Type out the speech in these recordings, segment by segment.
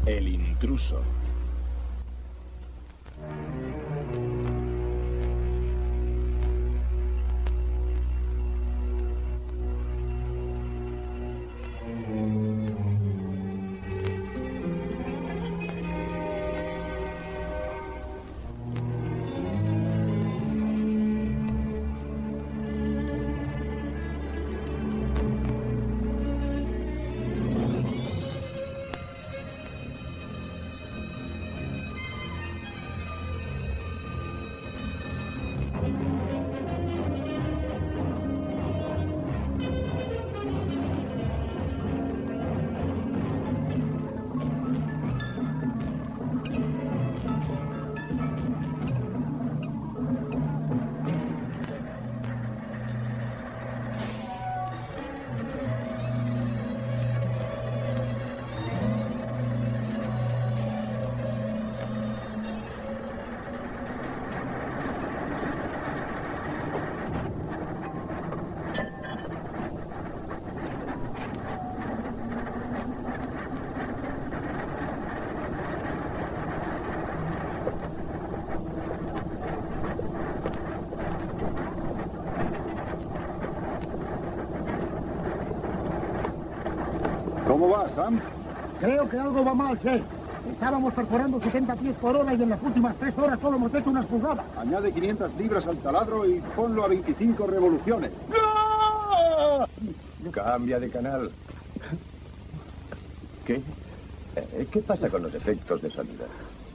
El intruso. ¿Cómo va, Sam? Creo que algo va mal, Jake. Estábamos perforando 70 pies por hora y en las últimas 3 horas solo hemos hecho unas pulgadas. Añade 500 libras al taladro y ponlo a 25 revoluciones. ¡No! Cambia de canal. ¿Qué? ¿Qué pasa con los efectos de sonido?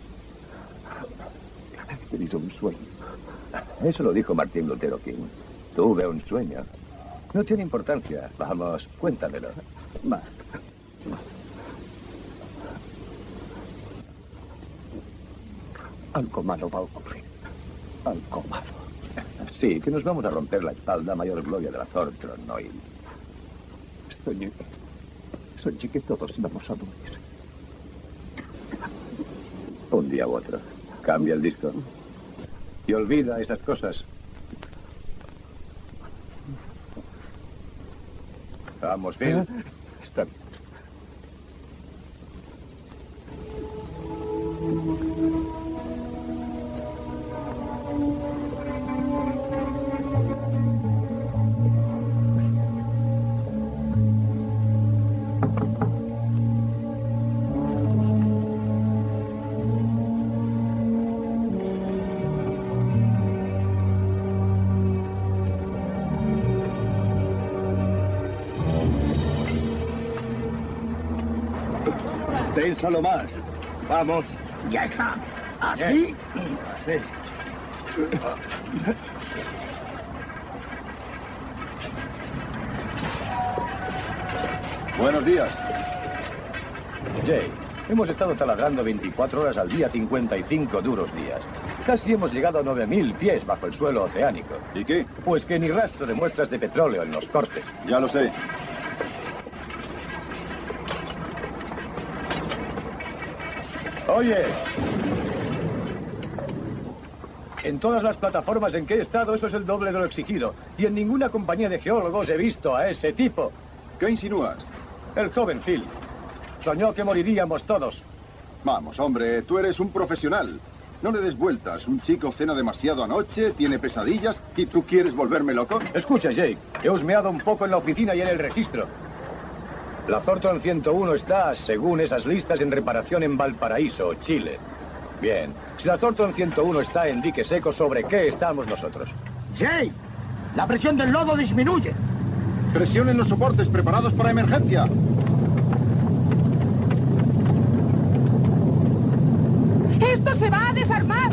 He tenido un sueño. Eso lo dijo Martín Lutero King. Tuve un sueño. No tiene importancia. Vamos, cuéntamelo. Va. Algo malo va a ocurrir. Algo malo. Sí, que nos vamos a romper la espalda, mayor gloria de la Thorntron Oil. Soñé que todos íbamos a morir. Un día u otro. Cambia el disco. Y olvida esas cosas. Vamos, Phil. Está bien. Ténsalo más. Vamos. Ya está. ¿Así? Así. Buenos días. Jay, hemos estado taladrando 24 horas al día, 55 duros días. Casi hemos llegado a 9.000 pies bajo el suelo oceánico. ¿Y qué? Pues que ni rastro de muestras de petróleo en los cortes. Ya lo sé. Oye, en todas las plataformas en que he estado, eso es el doble de lo exigido. Y en ninguna compañía de geólogos he visto a ese tipo. ¿Qué insinúas? El joven Phil. Soñó que moriríamos todos. Vamos, hombre, tú eres un profesional. No le des vueltas. Un chico cena demasiado anoche, tiene pesadillas y tú quieres volverme loco. Escucha, Jake, he husmeado un poco en la oficina y en el registro. La Thorntron 101 está, según esas listas, en reparación en Valparaíso, Chile. Bien, si la Thorntron 101 está en dique seco, ¿sobre qué estamos nosotros? Jake, la presión del lodo disminuye. Presión en los soportes preparados para emergencia. ¡Esto se va a desarmar!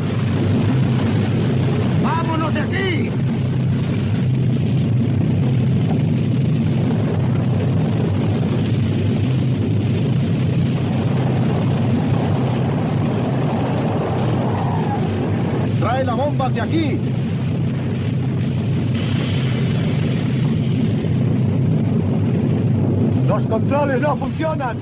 ¡Vámonos de aquí! ¡Trae la bomba hacia aquí! ¡Los controles no funcionan!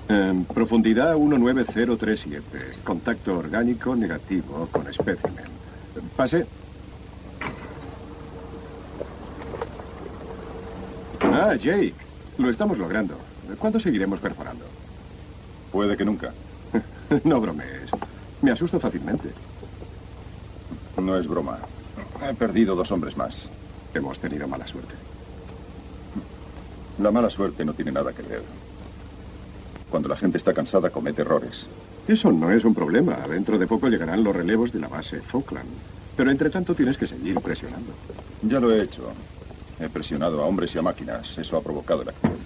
Profundidad 19037. Contacto orgánico negativo con espécimen. Pase. Ah, Jake. Lo estamos logrando. ¿Cuándo seguiremos perforando? Puede que nunca. No bromees. Me asusto fácilmente. No es broma. He perdido 2 hombres más. Hemos tenido mala suerte. La mala suerte no tiene nada que ver. Cuando la gente está cansada, comete errores. Eso no es un problema. Dentro de poco llegarán los relevos de la base Falkland. Pero entre tanto tienes que seguir presionando. Ya lo he hecho. He presionado a hombres y a máquinas. Eso ha provocado el accidente.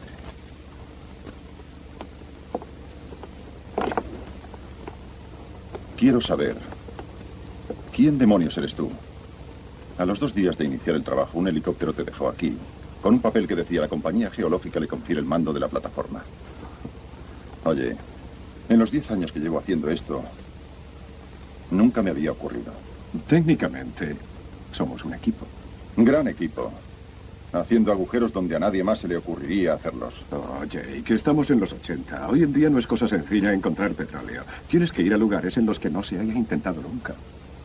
Quiero saber, ¿quién demonios eres tú? A los 2 días de iniciar el trabajo, un helicóptero te dejó aquí, con un papel que decía: la compañía geológica le confiere el mando de la plataforma. Oye, en los 10 años que llevo haciendo esto, nunca me había ocurrido. Técnicamente, somos un equipo. Gran equipo. Haciendo agujeros donde a nadie más se le ocurriría hacerlos. Oh, Jake, estamos en los 80. Hoy en día no es cosa sencilla encontrar petróleo. Tienes que ir a lugares en los que no se haya intentado nunca.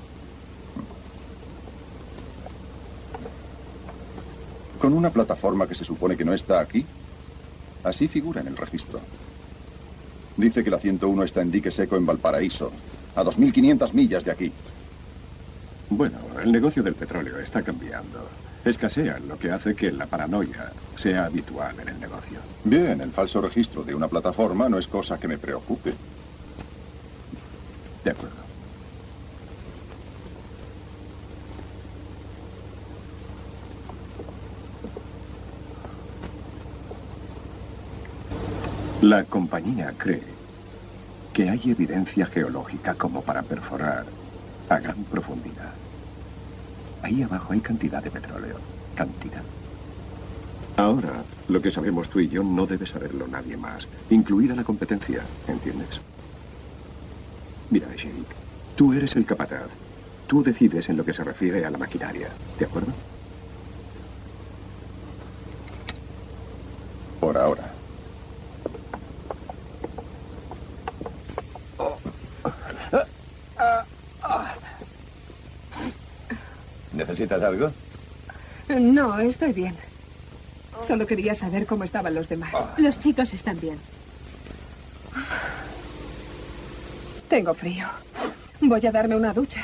Con una plataforma que se supone que no está aquí, así figura en el registro. Dice que la 101 está en dique seco en Valparaíso, a 2.500 millas de aquí. Bueno, el negocio del petróleo está cambiando. Escasea, lo que hace que la paranoia sea habitual en el negocio. Bien, el falso registro de una plataforma no es cosa que me preocupe. De acuerdo. La compañía cree que hay evidencia geológica como para perforar a gran profundidad. Ahí abajo hay cantidad de petróleo. Cantidad. Ahora, lo que sabemos tú y yo no debe saberlo nadie más, incluida la competencia, ¿entiendes? Mira, Jake, tú eres el capataz. Tú decides en lo que se refiere a la maquinaria, ¿de acuerdo? Por ahora. ¿Necesitas algo? No, estoy bien. Solo quería saber cómo estaban los demás. Los chicos están bien. Tengo frío. Voy a darme una ducha.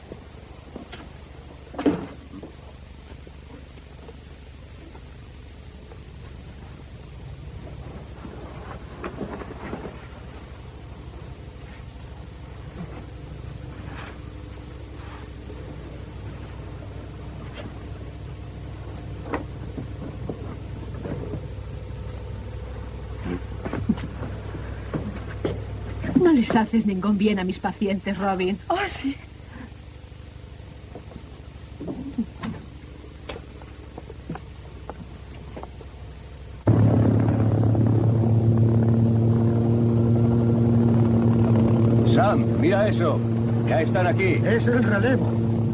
No les haces ningún bien a mis pacientes, Robin. Oh, sí. Sam, mira eso. Ya están aquí. Es el relevo.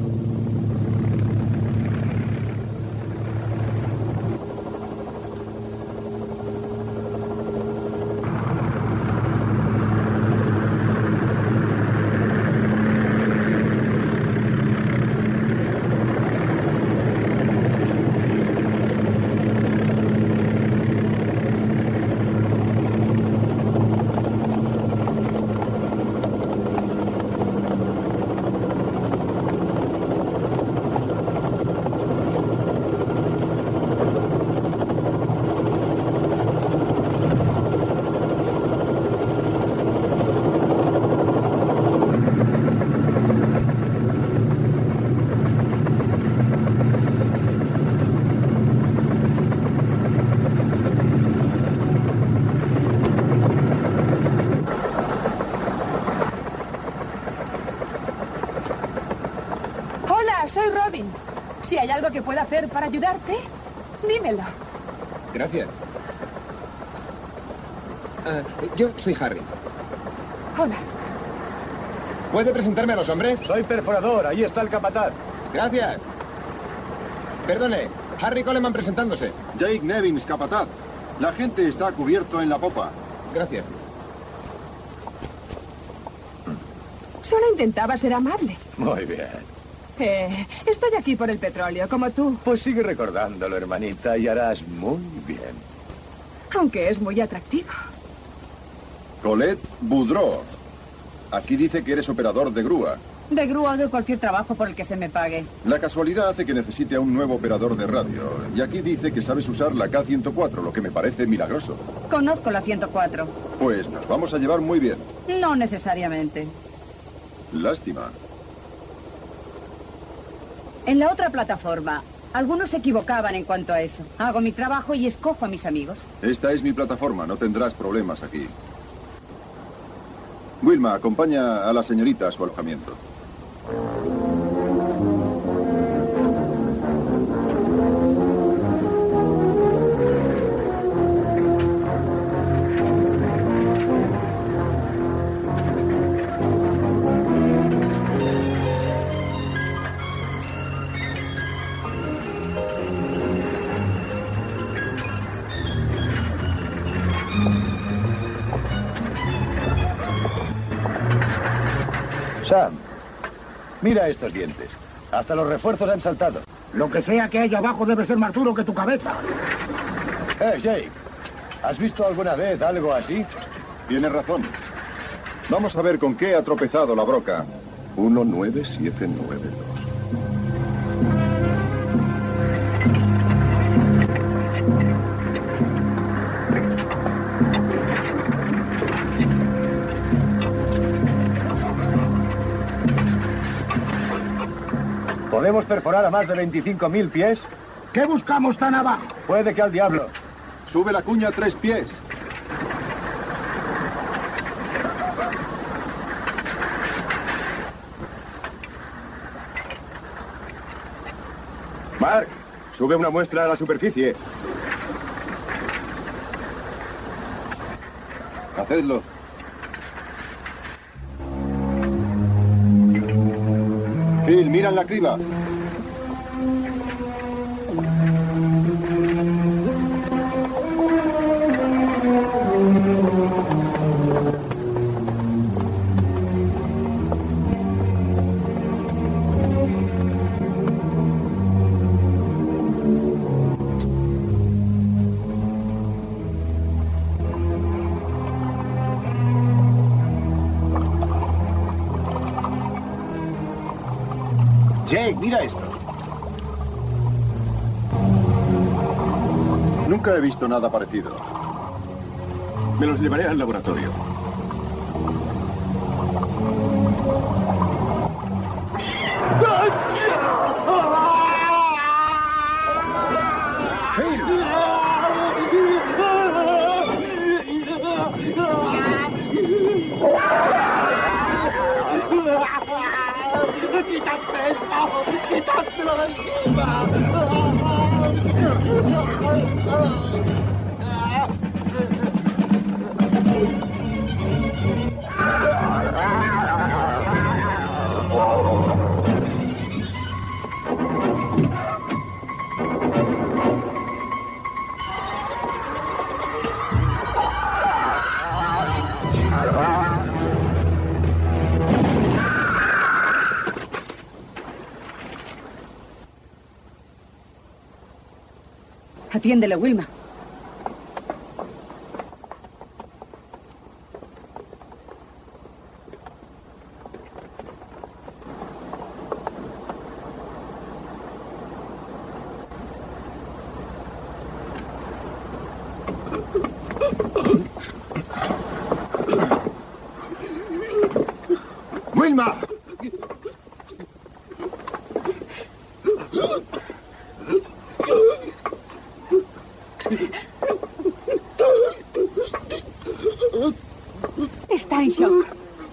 Soy Robin. Si hay algo que pueda hacer para ayudarte, dímelo. Gracias. Yo soy Harry. Hola. ¿Puede presentarme a los hombres? Soy perforador. Ahí está el capataz. Gracias. Perdone, Harry Coleman presentándose. Jake Nevins, capataz. La gente está cubierto en la popa. Gracias. Solo intentaba ser amable. Muy bien. Estoy aquí por el petróleo, como tú. Pues sigue recordándolo, hermanita, y harás muy bien. Aunque es muy atractivo. Colette Boudreau. Aquí dice que eres operador de grúa. De grúa o de cualquier trabajo por el que se me pague. La casualidad hace que necesite a un nuevo operador de radio. Y aquí dice que sabes usar la K104, lo que me parece milagroso. Conozco la 104. Pues nos vamos a llevar muy bien. No necesariamente. Lástima. En la otra plataforma, algunos se equivocaban en cuanto a eso. Hago mi trabajo y escojo a mis amigos. Esta es mi plataforma, no tendrás problemas aquí. Wilma, acompaña a la señorita a su alojamiento. Sam, mira estos dientes. Hasta los refuerzos han saltado. Lo que sea que hay abajo debe ser más duro que tu cabeza. Jake, ¿has visto alguna vez algo así? Tienes razón. Vamos a ver con qué ha tropezado la broca. 19792. ¿Podemos perforar a más de 25.000 pies? ¿Qué buscamos tan abajo? Puede que al diablo. Sube la cuña a 3 pies. Mark, sube una muestra a la superficie. Hacedlo. Phil, mira en la criba. Jake, mira esto. Nunca he visto nada parecido. Me los llevaré al laboratorio. ¡Quítate esto! ¡Quítatelo de encima! Atiéndele, Wilma. ¡Wilma! Está en shock.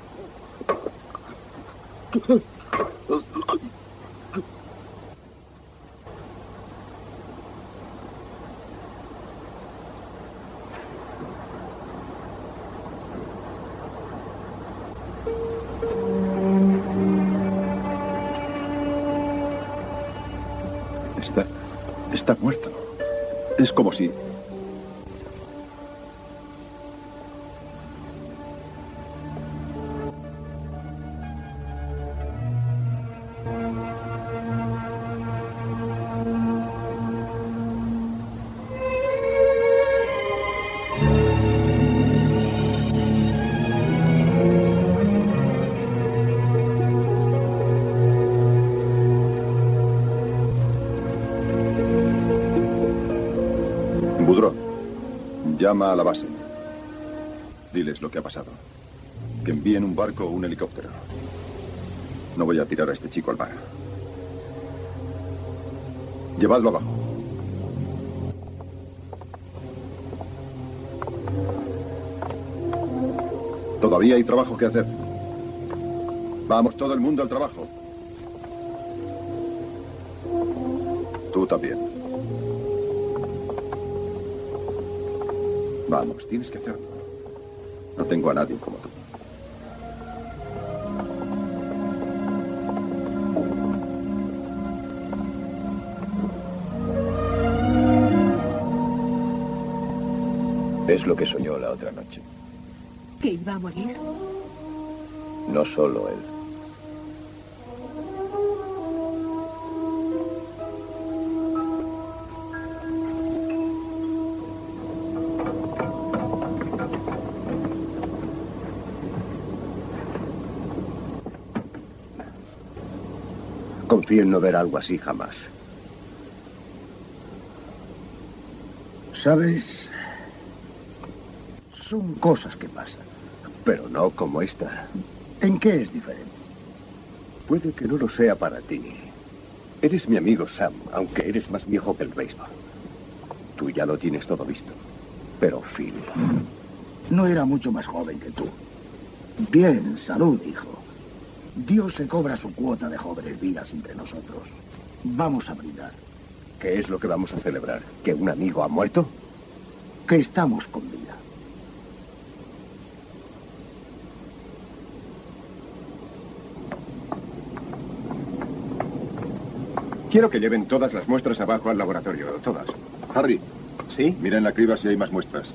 Está muerto. Es como si... Llama a la base. Diles lo que ha pasado. Que envíen un barco o un helicóptero. No voy a tirar a este chico al mar. Llevadlo abajo. Todavía hay trabajo que hacer. Vamos, todo el mundo al trabajo. Tú también. Vamos, tienes que hacerlo. No tengo a nadie como tú. Es lo que soñó la otra noche. ¿Que iba a morir? No solo él. Confío en no ver algo así jamás. ¿Sabes? Son cosas que pasan. Pero no como esta. ¿En qué es diferente? Puede que no lo sea para ti. Eres mi amigo Sam, aunque eres más viejo que el béisbol. Tú ya lo tienes todo visto. Pero Phil... No era mucho más joven que tú. Bien, salud, hijo. Dios se cobra su cuota de jóvenes vidas entre nosotros. Vamos a brindar. ¿Qué es lo que vamos a celebrar? ¿Que un amigo ha muerto? Que estamos con vida. Quiero que lleven todas las muestras abajo al laboratorio, todas. Harry. ¿Sí? Mira en la criba si hay más muestras.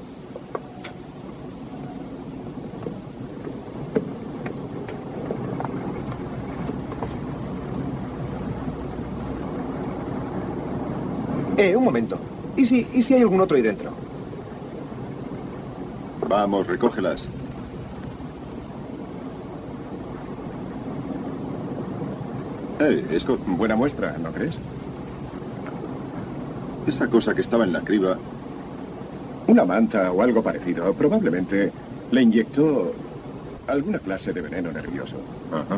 Un momento. ¿Y si hay algún otro ahí dentro? Vamos, recógelas. Scott, Buena muestra, ¿no crees? esa cosa que estaba en la criba... Una manta o algo parecido. Probablemente le inyectó alguna clase de veneno nervioso. Ajá.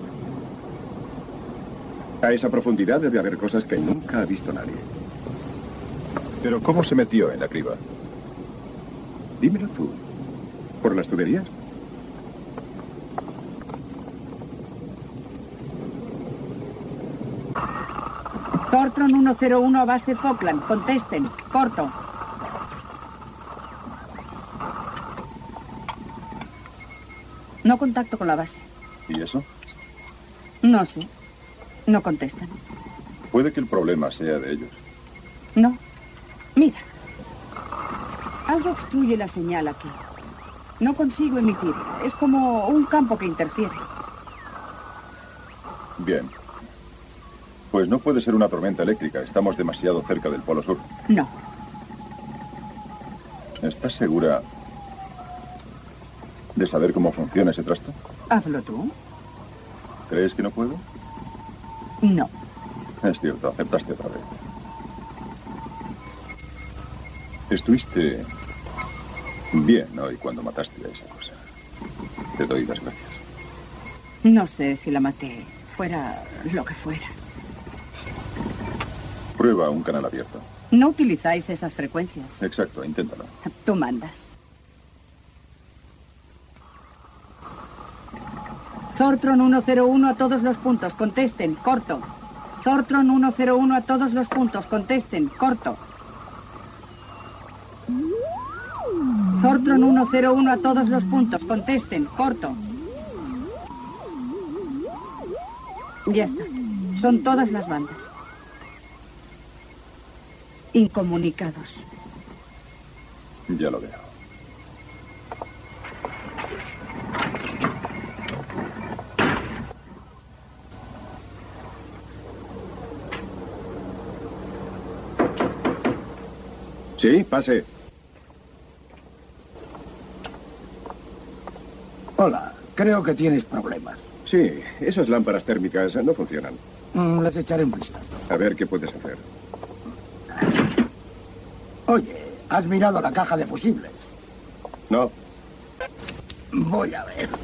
A esa profundidad debe haber cosas que nunca ha visto nadie. Pero ¿cómo se metió en la criba? Dímelo tú. ¿Por las tuberías? Thorntron 101 a base Falkland. Contesten. Corto. No contacto con la base. ¿Y eso? No sé. No contestan. Puede que el problema sea de ellos. No. Mira. Algo obstruye la señal aquí. No consigo emitir. Es como un campo que interfiere. Bien. Pues no puede ser una tormenta eléctrica. Estamos demasiado cerca del Polo Sur. No. ¿Estás segura de saber cómo funciona ese trasto? Hazlo tú. ¿Crees que no puedo? No. Es cierto, aceptaste otra vez. Estuviste bien hoy cuando mataste a esa cosa. Te doy las gracias. No sé si la maté. Fuera lo que fuera. Prueba un canal abierto. No utilizáis esas frecuencias. Exacto, inténtalo. Tú mandas. Thorntron 101 a todos los puntos. Contesten. Corto. Thorntron 101 a todos los puntos. Contesten. Corto. Thorntron 101 a todos los puntos. Contesten. Corto. Ya está. Son todas las bandas. Incomunicados. Ya lo veo. Sí, pase. Hola, creo que tienes problemas. Sí, esas lámparas térmicas no funcionan. Les echaré un vistazo. A ver qué puedes hacer. Oye, ¿Has mirado la caja de fusibles? No. Voy a ver.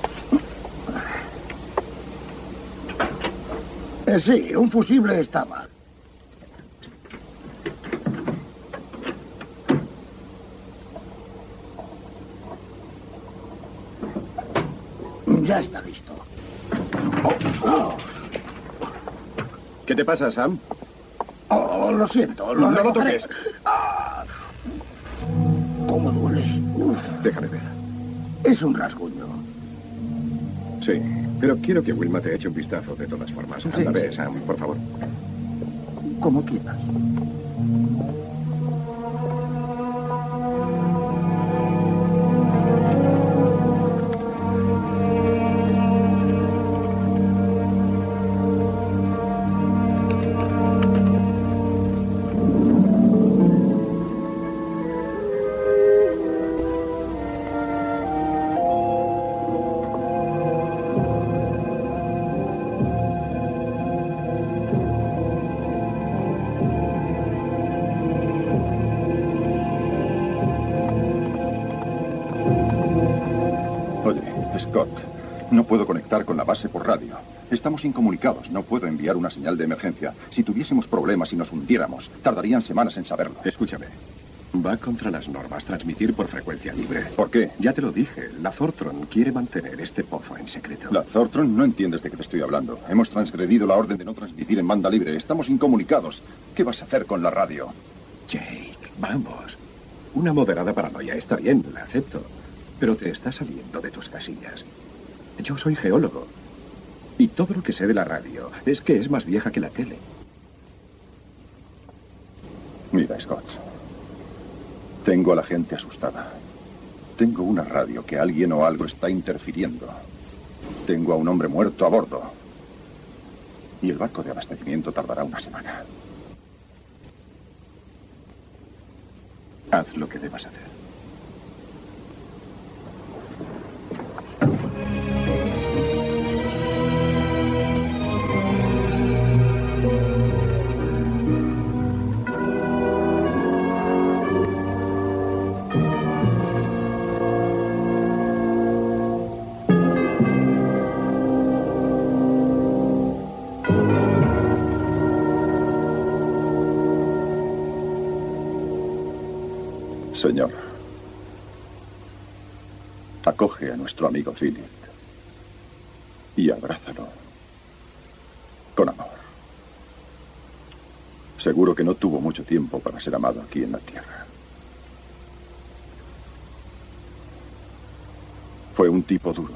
Sí, un fusible está mal. Ya está listo. ¿Qué te pasa, Sam? Oh, lo siento. No lo toques. ¿Cómo duele? Déjame ver. Es un rasguño. Sí, pero quiero que Wilma te eche un vistazo de todas formas. Sí, Anda, ve, sí. Sam, por favor. Como quieras. Scott, no puedo conectar con la base por radio. Estamos incomunicados, no puedo enviar una señal de emergencia. Si tuviésemos problemas y nos hundiéramos, tardarían semanas en saberlo. Escúchame. Va contra las normas transmitir por frecuencia libre. ¿Por qué? Ya te lo dije, la Thortron quiere mantener este pozo en secreto. La Thortron, no entiendes de qué te estoy hablando. Hemos transgredido la orden de no transmitir en banda libre. Estamos incomunicados. ¿Qué vas a hacer con la radio? Jake, vamos. Una moderada paranoia está bien, la acepto. Pero te está saliendo de tus casillas. Yo soy geólogo. Y todo lo que sé de la radio es que es más vieja que la tele. Mira, Scott. Tengo a la gente asustada. Tengo una radio que alguien o algo está interfiriendo. Tengo a un hombre muerto a bordo. Y el barco de abastecimiento tardará una semana. Haz lo que debas hacer. Señor, acoge a nuestro amigo Philip y abrázalo con amor. Seguro que no tuvo mucho tiempo para ser amado aquí en la tierra. Fue un tipo duro.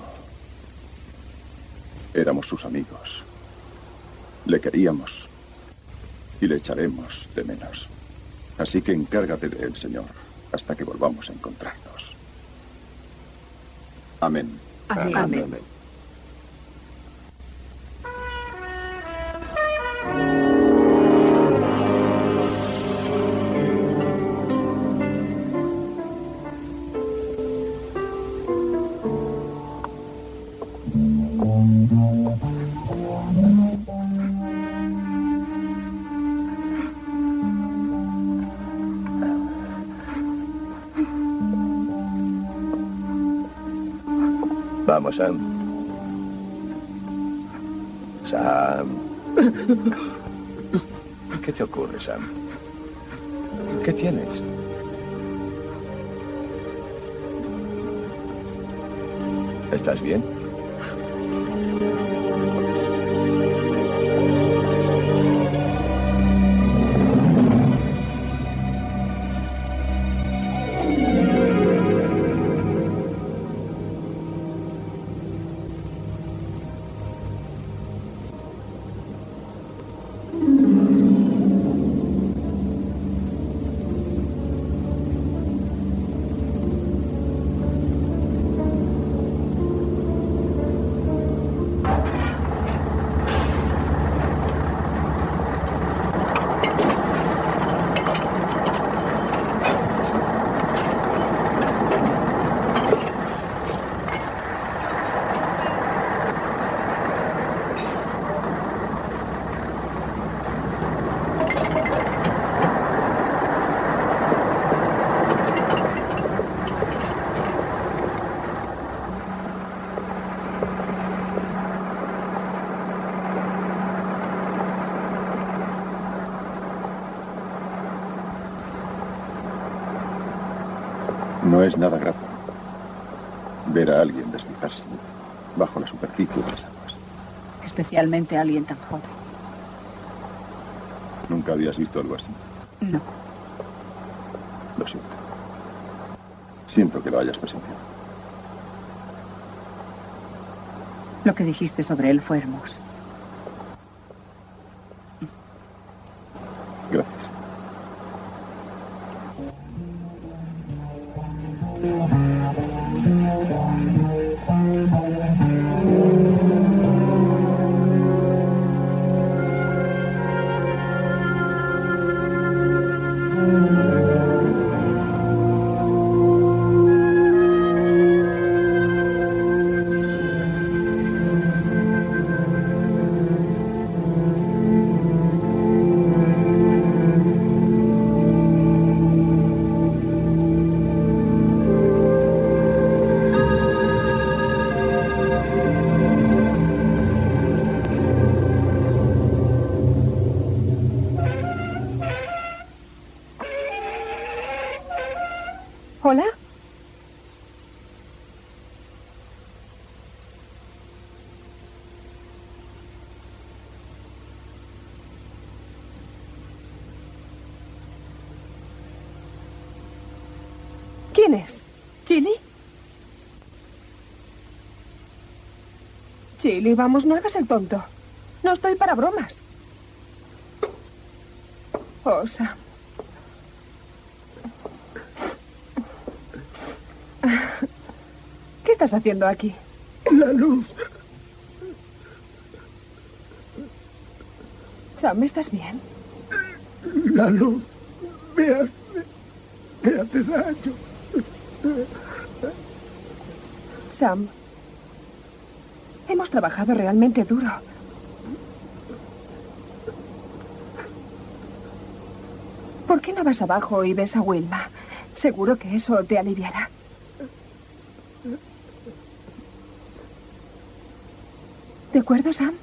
Éramos sus amigos. Le queríamos y le echaremos de menos. Así que encárgate de él, Señor, hasta que volvamos a encontrarnos. Amén. Amén. Amén. Vamos, Sam. Sam. ¿Qué te ocurre, Sam? ¿Qué tienes? ¿Estás bien? No es nada grato ver a alguien deslizarse bajo la superficie de las aguas. Especialmente a alguien tan joven. ¿Nunca habías visto algo así? No. Lo siento. Siento que lo hayas presenciado. Lo que dijiste sobre él fue hermoso. Gracias. ¿Hola? ¿Quién es? ¿Chili? Chili, vamos, no hagas el tonto. No estoy para bromas. Oh, Sam. ¿Qué estás haciendo aquí? La luz. Sam, ¿estás bien? La luz me hace daño. Sam, hemos trabajado realmente duro. ¿Por qué no vas abajo y ves a Wilma? Seguro que eso te aliviará. ¿De acuerdo, Sam?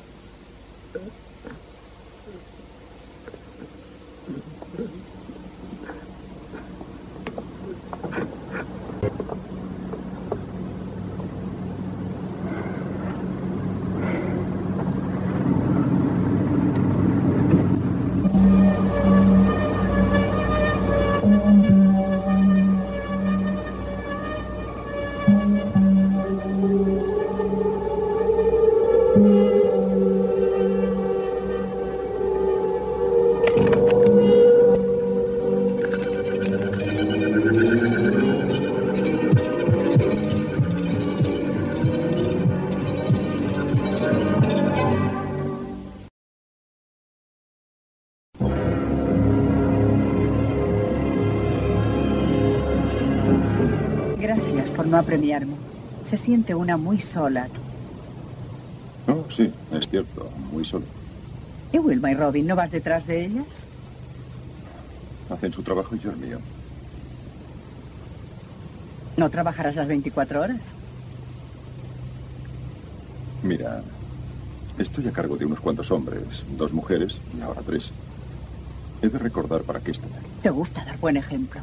Gracias por no apremiarme. Se siente una muy sola aquí. Oh, sí, es cierto, muy solo. ¿Y Wilma y Robin, no vas detrás de ellas? Hacen su trabajo y yo el mío. ¿No trabajarás las 24 horas? Mira, estoy a cargo de unos cuantos hombres, 2 mujeres y ahora 3. He de recordar para qué estoy aquí. Te gusta dar buen ejemplo.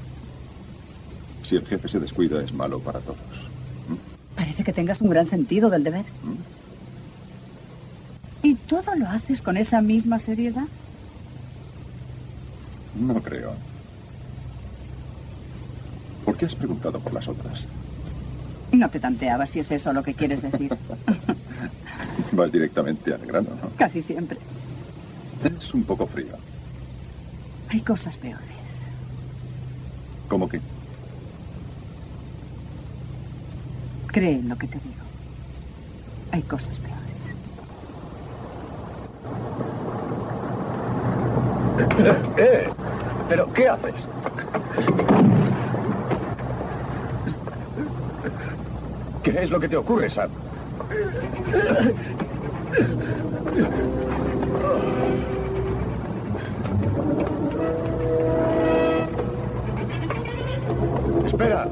Si el jefe se descuida, es malo para todos. Parece que tengas un gran sentido del deber. ¿Y todo lo haces con esa misma seriedad? No creo. ¿Por qué has preguntado por las otras? No te tanteaba si es eso lo que quieres decir. Vas directamente al grano, ¿no? Casi siempre. Es un poco frío. Hay cosas peores. ¿Cómo que? Cree en lo que te digo. Hay cosas peores. ¿Pero qué haces? ¿Qué es lo que te ocurre, Sam? Espera.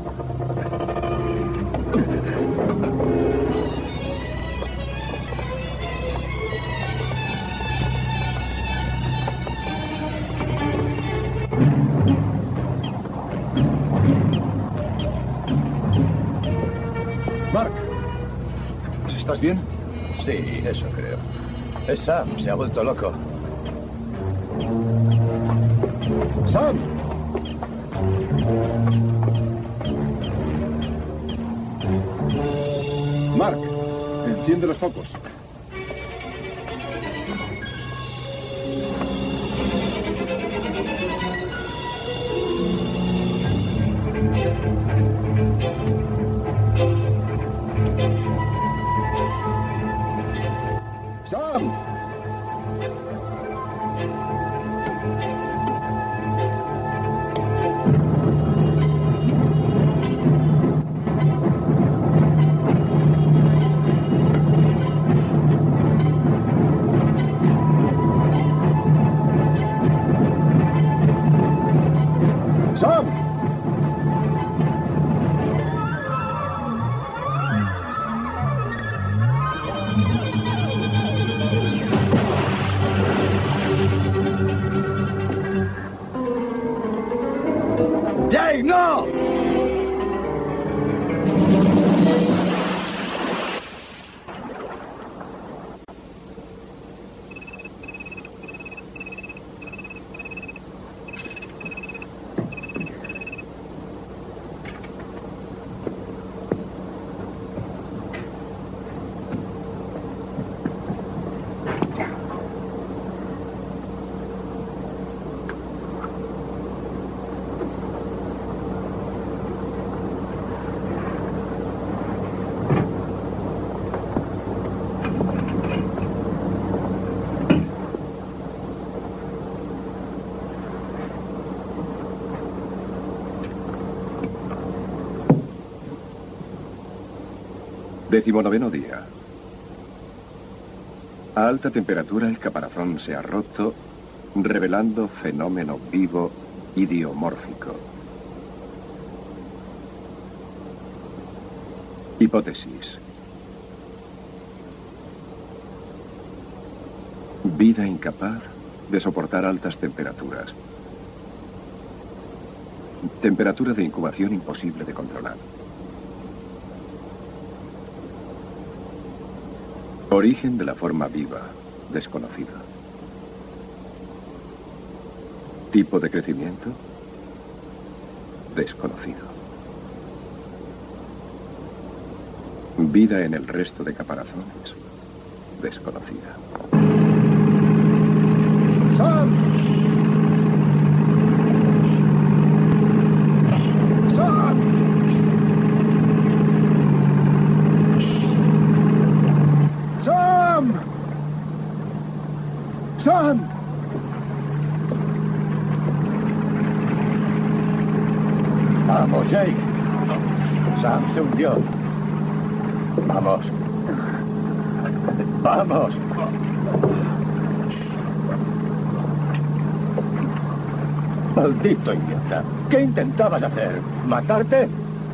Mark, ¿estás bien? Sí, eso creo. Es Sam, se ha vuelto loco. ¡Sam! Mark, enciende los focos. ¡Sam! ¡Sam! ¡Jake, no! Decimonoveno día. A alta temperatura el caparazón se ha roto, revelando fenómeno vivo idiomórfico. Hipótesis. Vida incapaz de soportar altas temperaturas. Temperatura de incubación imposible de controlar. Origen de la forma viva, desconocido. Tipo de crecimiento, desconocido. Vida en el resto de caparazones, desconocida. ¡Sam! ¡Sam! ¡Sam! ¡Sam! Vamos, Jake. Sam se hundió. Vamos. Vamos. Maldito idiota. ¿Qué intentabas hacer? ¿Matarte?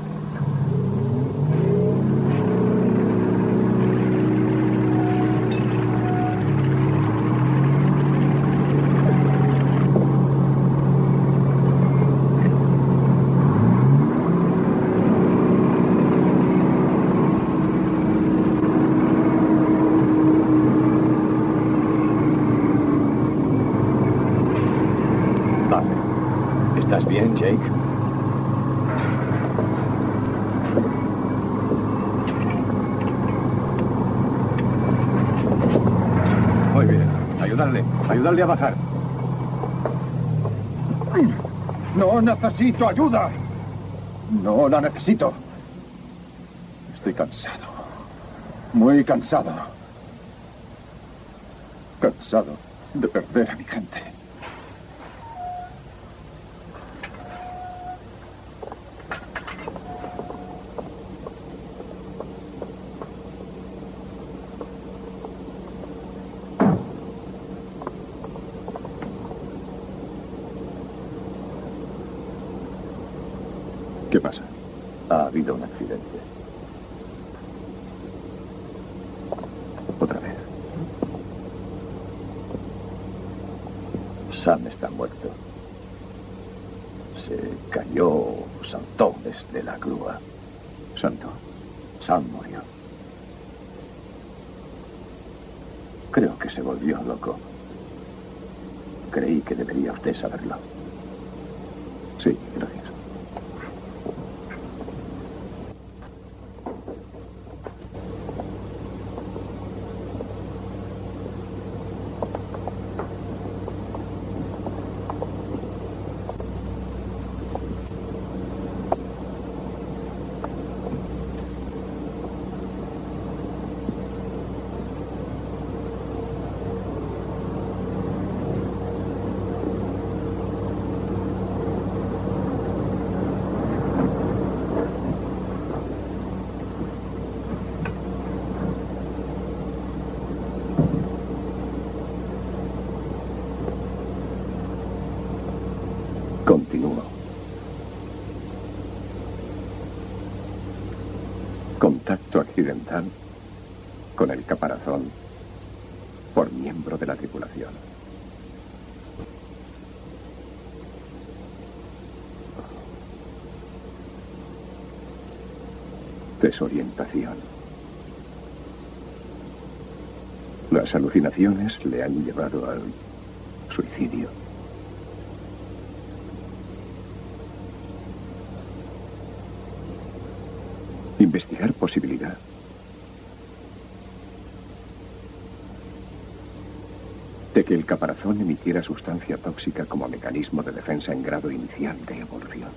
¿Estás bien, Jake? Muy bien. Ayudarle a bajar. No necesito ayuda. No la necesito. Estoy cansado. Muy cansado. Cansado de perder a mi gente. ¿Qué pasa? Ha habido un accidente. Otra vez. Sam está muerto. Se cayó, saltó desde la grúa. Santo. Sam murió. Creo que se volvió loco. Creí que debería usted saberlo. Sí, gracias. Continúo. Contacto accidental con el caparazón por miembro de la tripulación. Desorientación. Las alucinaciones le han llevado al suicidio. Investigar posibilidad de que el caparazón emitiera sustancia tóxica como mecanismo de defensa en grado inicial de evolución.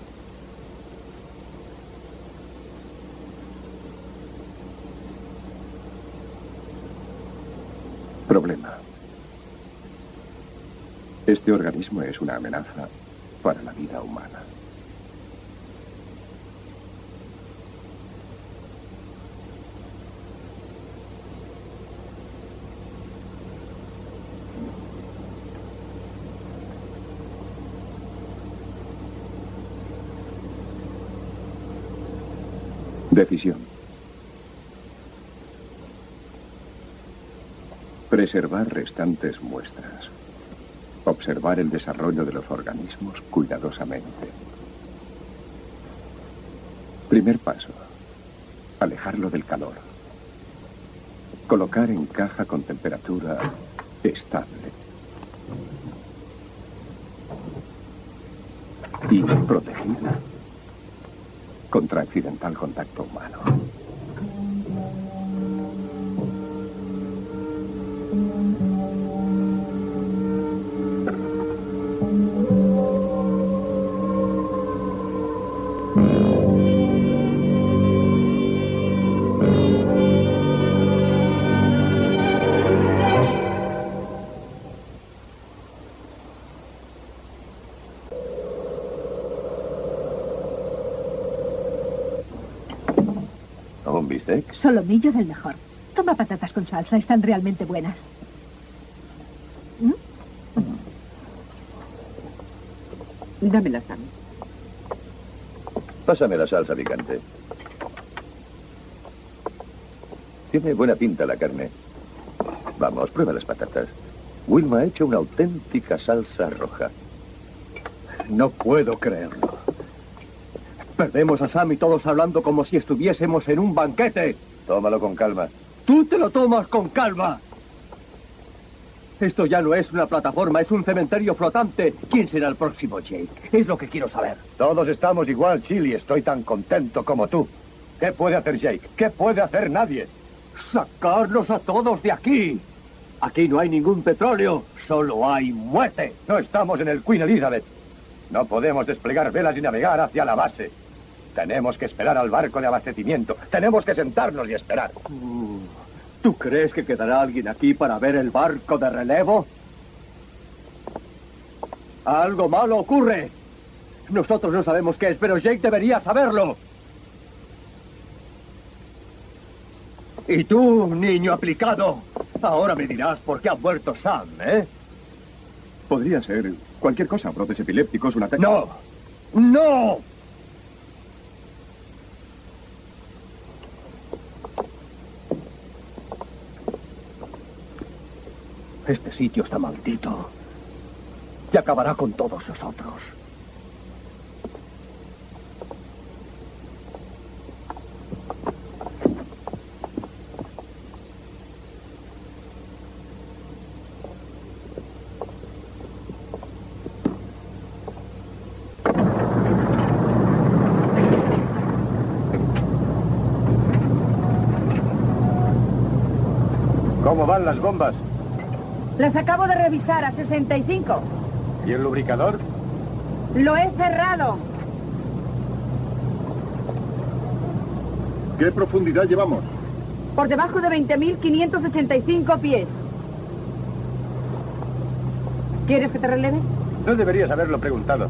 Problema. Este organismo es una amenaza para la vida humana. Decisión. Preservar restantes muestras. Observar el desarrollo de los organismos cuidadosamente. Primer paso. Alejarlo del calor. Colocar en caja con temperatura estable. Y protegerla contra accidental contacto humano. ¿Un bistec? Solomillo del mejor. Toma patatas con salsa, están realmente buenas. Dámela, Sam. Pásame la salsa picante. Tiene buena pinta la carne. Vamos, prueba las patatas. Wilma ha hecho una auténtica salsa roja. No puedo creerlo. Perdemos a Sam y todos hablando como si estuviésemos en un banquete. Tómalo con calma. ¡Tú te lo tomas con calma! Esto ya no es una plataforma, es un cementerio flotante. ¿Quién será el próximo Jake? Es lo que quiero saber. Todos estamos igual, Chili. Estoy tan contento como tú. ¿Qué puede hacer Jake? ¿Qué puede hacer nadie? ¡Sacarnos a todos de aquí! Aquí no hay ningún petróleo, solo hay muerte. No estamos en el Queen Elizabeth. No podemos desplegar velas y navegar hacia la base. Tenemos que esperar al barco de abastecimiento. Tenemos que sentarnos y esperar. ¿Tú crees que quedará alguien aquí para ver el barco de relevo? Algo malo ocurre. Nosotros no sabemos qué es, pero Jake debería saberlo. Y tú, niño aplicado, ahora me dirás por qué ha muerto Sam, ¿eh? Podría ser cualquier cosa, brotes epilépticos, un ataque... ¡No! ¡No! Este sitio está maldito. Y acabará con todos nosotros. ¿Cómo van las bombas? Las acabo de revisar a 65. ¿Y el lubricador? Lo he cerrado. ¿Qué profundidad llevamos? Por debajo de 20.585 pies. ¿Quieres que te releve? No deberías haberlo preguntado.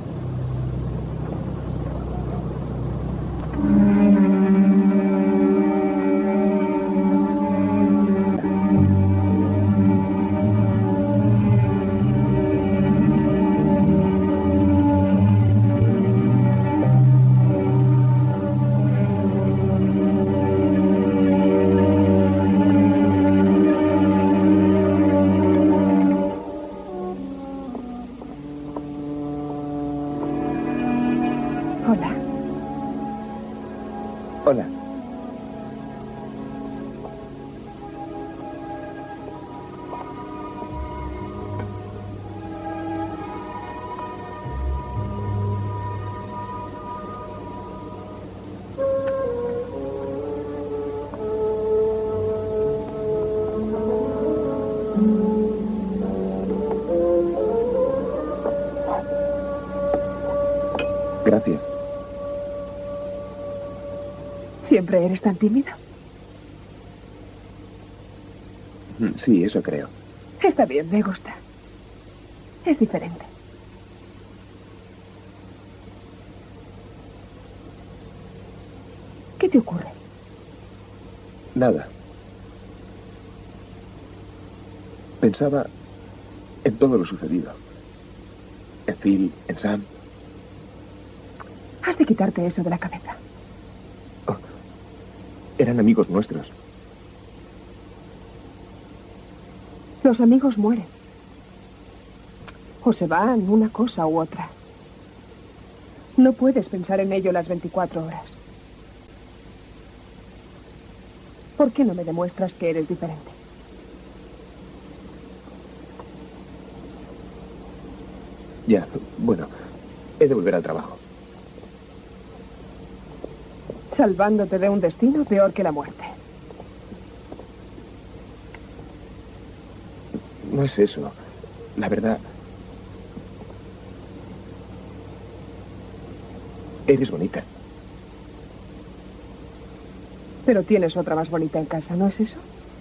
Hola. Gracias. ¿Siempre eres tan tímido? Sí, eso creo. Está bien, me gusta. Es diferente. ¿Qué te ocurre? Nada. Pensaba en todo lo sucedido. En Phil, en Sam. Has de quitarte eso de la cabeza. Oh, eran amigos nuestros. Los amigos mueren. O se van, una cosa u otra. No puedes pensar en ello las 24 horas. ¿Por qué no me demuestras que eres diferente? Ya, bueno, he de volver al trabajo. Salvándote de un destino peor que la muerte. No es eso. La verdad... Eres bonita. Pero tienes otra más bonita en casa, ¿no es eso?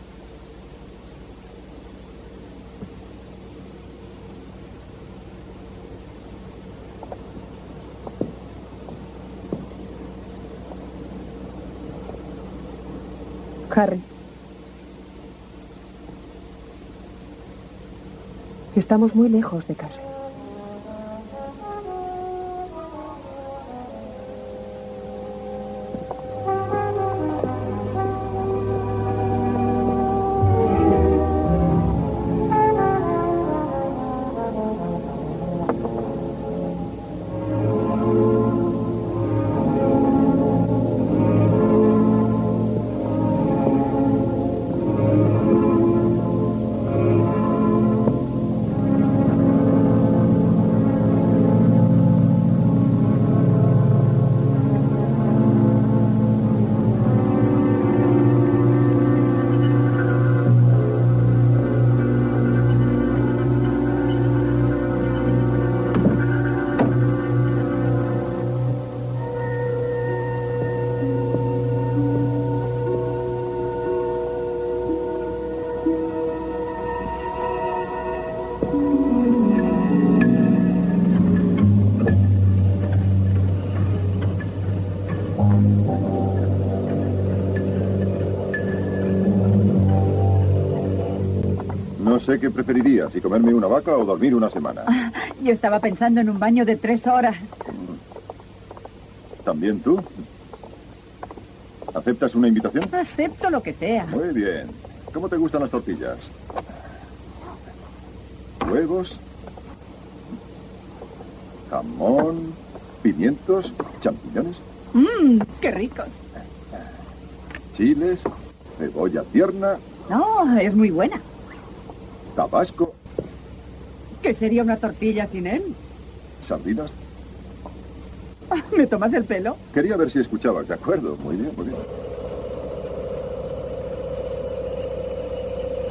Harry. Estamos muy lejos de casa. No sé qué preferiría, si comerme una vaca o dormir una semana. Yo estaba pensando en un baño de 3 horas. ¿También tú? ¿Aceptas una invitación? Acepto lo que sea. Muy bien. ¿Cómo te gustan las tortillas? Huevos, jamón, pimientos, champiñones, ¡Qué ricos! chiles, cebolla tierna, No, es muy buena. tabasco, ¿Qué sería una tortilla sin él? sardinas. ¿Me tomas el pelo? Quería ver si escuchabas, ¿de acuerdo? Muy bien, muy bien.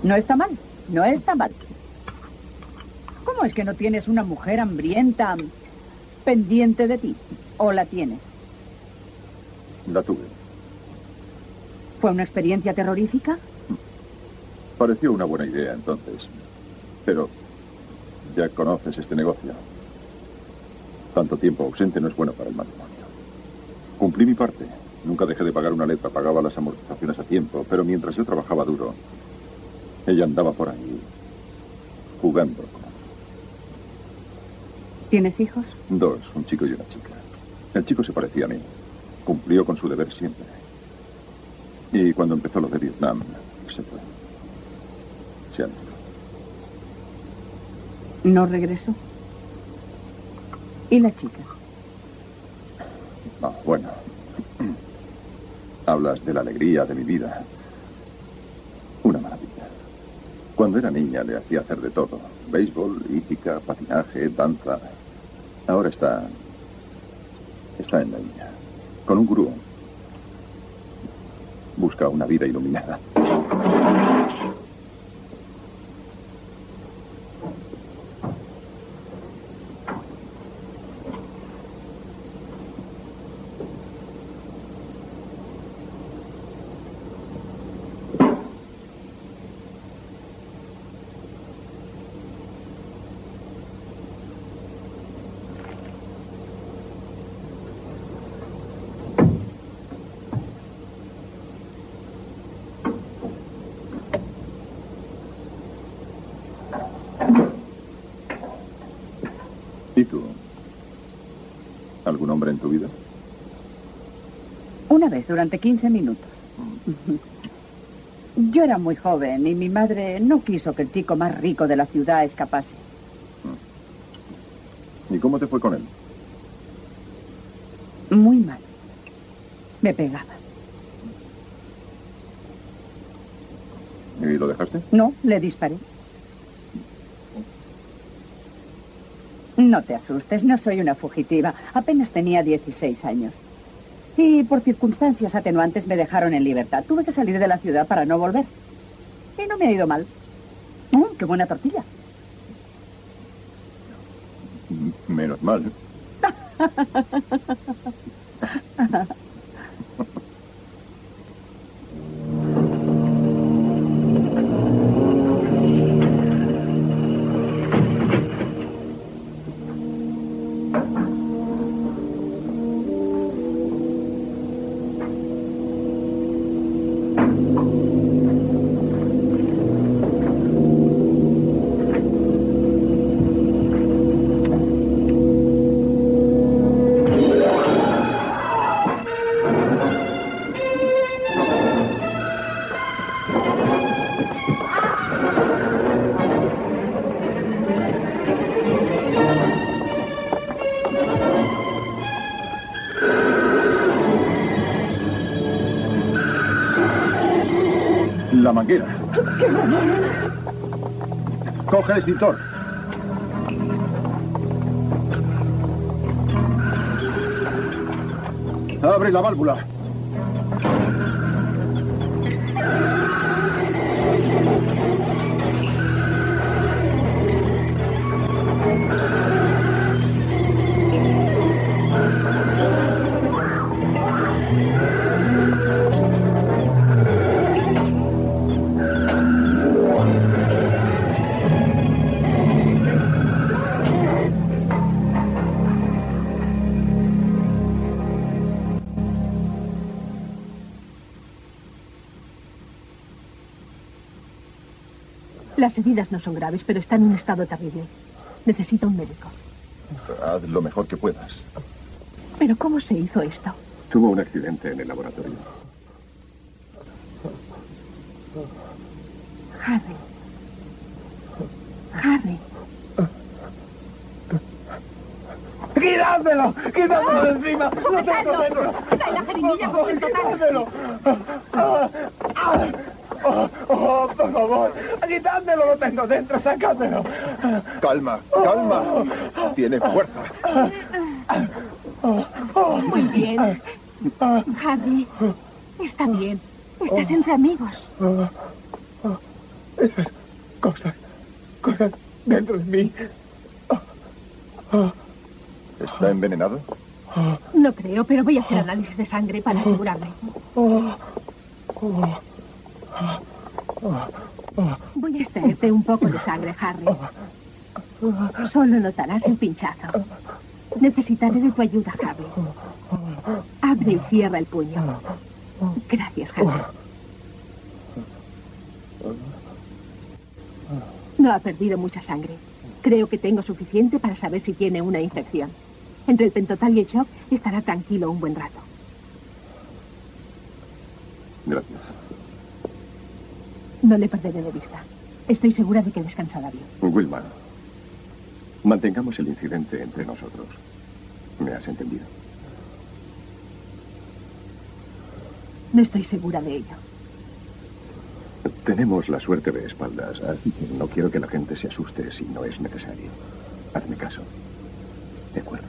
No está mal, no está mal. ¿Cómo es que no tienes una mujer hambrienta pendiente de ti? ¿O la tienes? La tuve. ¿Fue una experiencia terrorífica? Pareció una buena idea entonces. Pero ya conoces este negocio. Tanto tiempo ausente no es bueno para el matrimonio. Cumplí mi parte. Nunca dejé de pagar una letra, pagaba las amortizaciones a tiempo, pero mientras yo trabajaba duro, ella andaba por ahí, jugando. ¿Tienes hijos? 2, un chico y una chica. El chico se parecía a mí. Cumplió con su deber siempre. Y cuando empezó lo de Vietnam, se fue. Se anuló. ¿No regresó? ¿Y la chica? Ah, bueno. Hablas de la alegría de mi vida. Una maravilla. Cuando era niña le hacía hacer de todo. Béisbol, hípica, patinaje, danza. Ahora está en la India. Con un gurú. Busca una vida iluminada. ¿Y tú? ¿Algún hombre en tu vida? Una vez, durante 15 minutos. Yo era muy joven y mi madre no quiso que el chico más rico de la ciudad escapase. ¿Y cómo te fue con él? Muy mal. Me pegaba. ¿Y lo dejaste? No, le disparé. No te asustes, no soy una fugitiva. Apenas tenía 16 años. Y por circunstancias atenuantes me dejaron en libertad. Tuve que salir de la ciudad para no volver. Y no me ha ido mal. ¡Qué buena tortilla! Menos mal. La manguera. Coge el extintor. Abre la válvula. Las heridas no son graves, pero está en un estado terrible. Necesita un médico. Haz lo mejor que puedas. ¿Pero cómo se hizo esto? Tuvo un accidente en el laboratorio. Harry. Harry. ¡Quitádmelo! ¡Quitádmelo de encima! ¡Lo tengo dentro! ¡Trae la jeringuilla por el total! ¡Quitádmelo! Por favor, quitádmelo, lo tengo dentro, sácamelo. Calma, calma. Tiene fuerza. Muy bien. Harry, está bien. Estás entre amigos. esas cosas dentro de mí. ¿Está envenenado? No creo, pero voy a hacer análisis de sangre para asegurarme. Voy a extraerte un poco de sangre, Harry. Solo notarás el pinchazo. Necesitaré de tu ayuda, Harry. Abre y cierra el puño. Gracias, Harry. No ha perdido mucha sangre. Creo que tengo suficiente para saber si tiene una infección. Entre el pentotal y el shock estará tranquilo un buen rato. Gracias. No le perderé de vista. Estoy segura de que descansará bien. Wilma, mantengamos el incidente entre nosotros. ¿Me has entendido? No estoy segura de ello. Tenemos la suerte de espaldas, así que no quiero que la gente se asuste si no es necesario. Hazme caso. De acuerdo.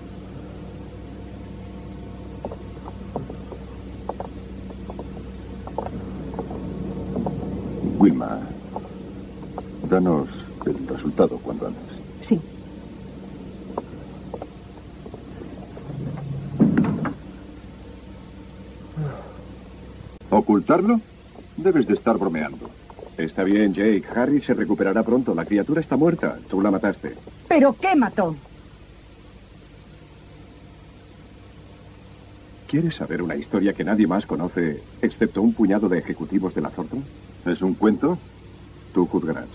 Wilma, danos el resultado cuanto antes. Sí. ¿Ocultarlo? Debes de estar bromeando. Está bien, Jake. Harry se recuperará pronto. La criatura está muerta. Tú la mataste. ¿Pero qué mató? ¿Quieres saber una historia que nadie más conoce, excepto un puñado de ejecutivos de la Thornton? ¿Es un cuento? Tú juzgarás.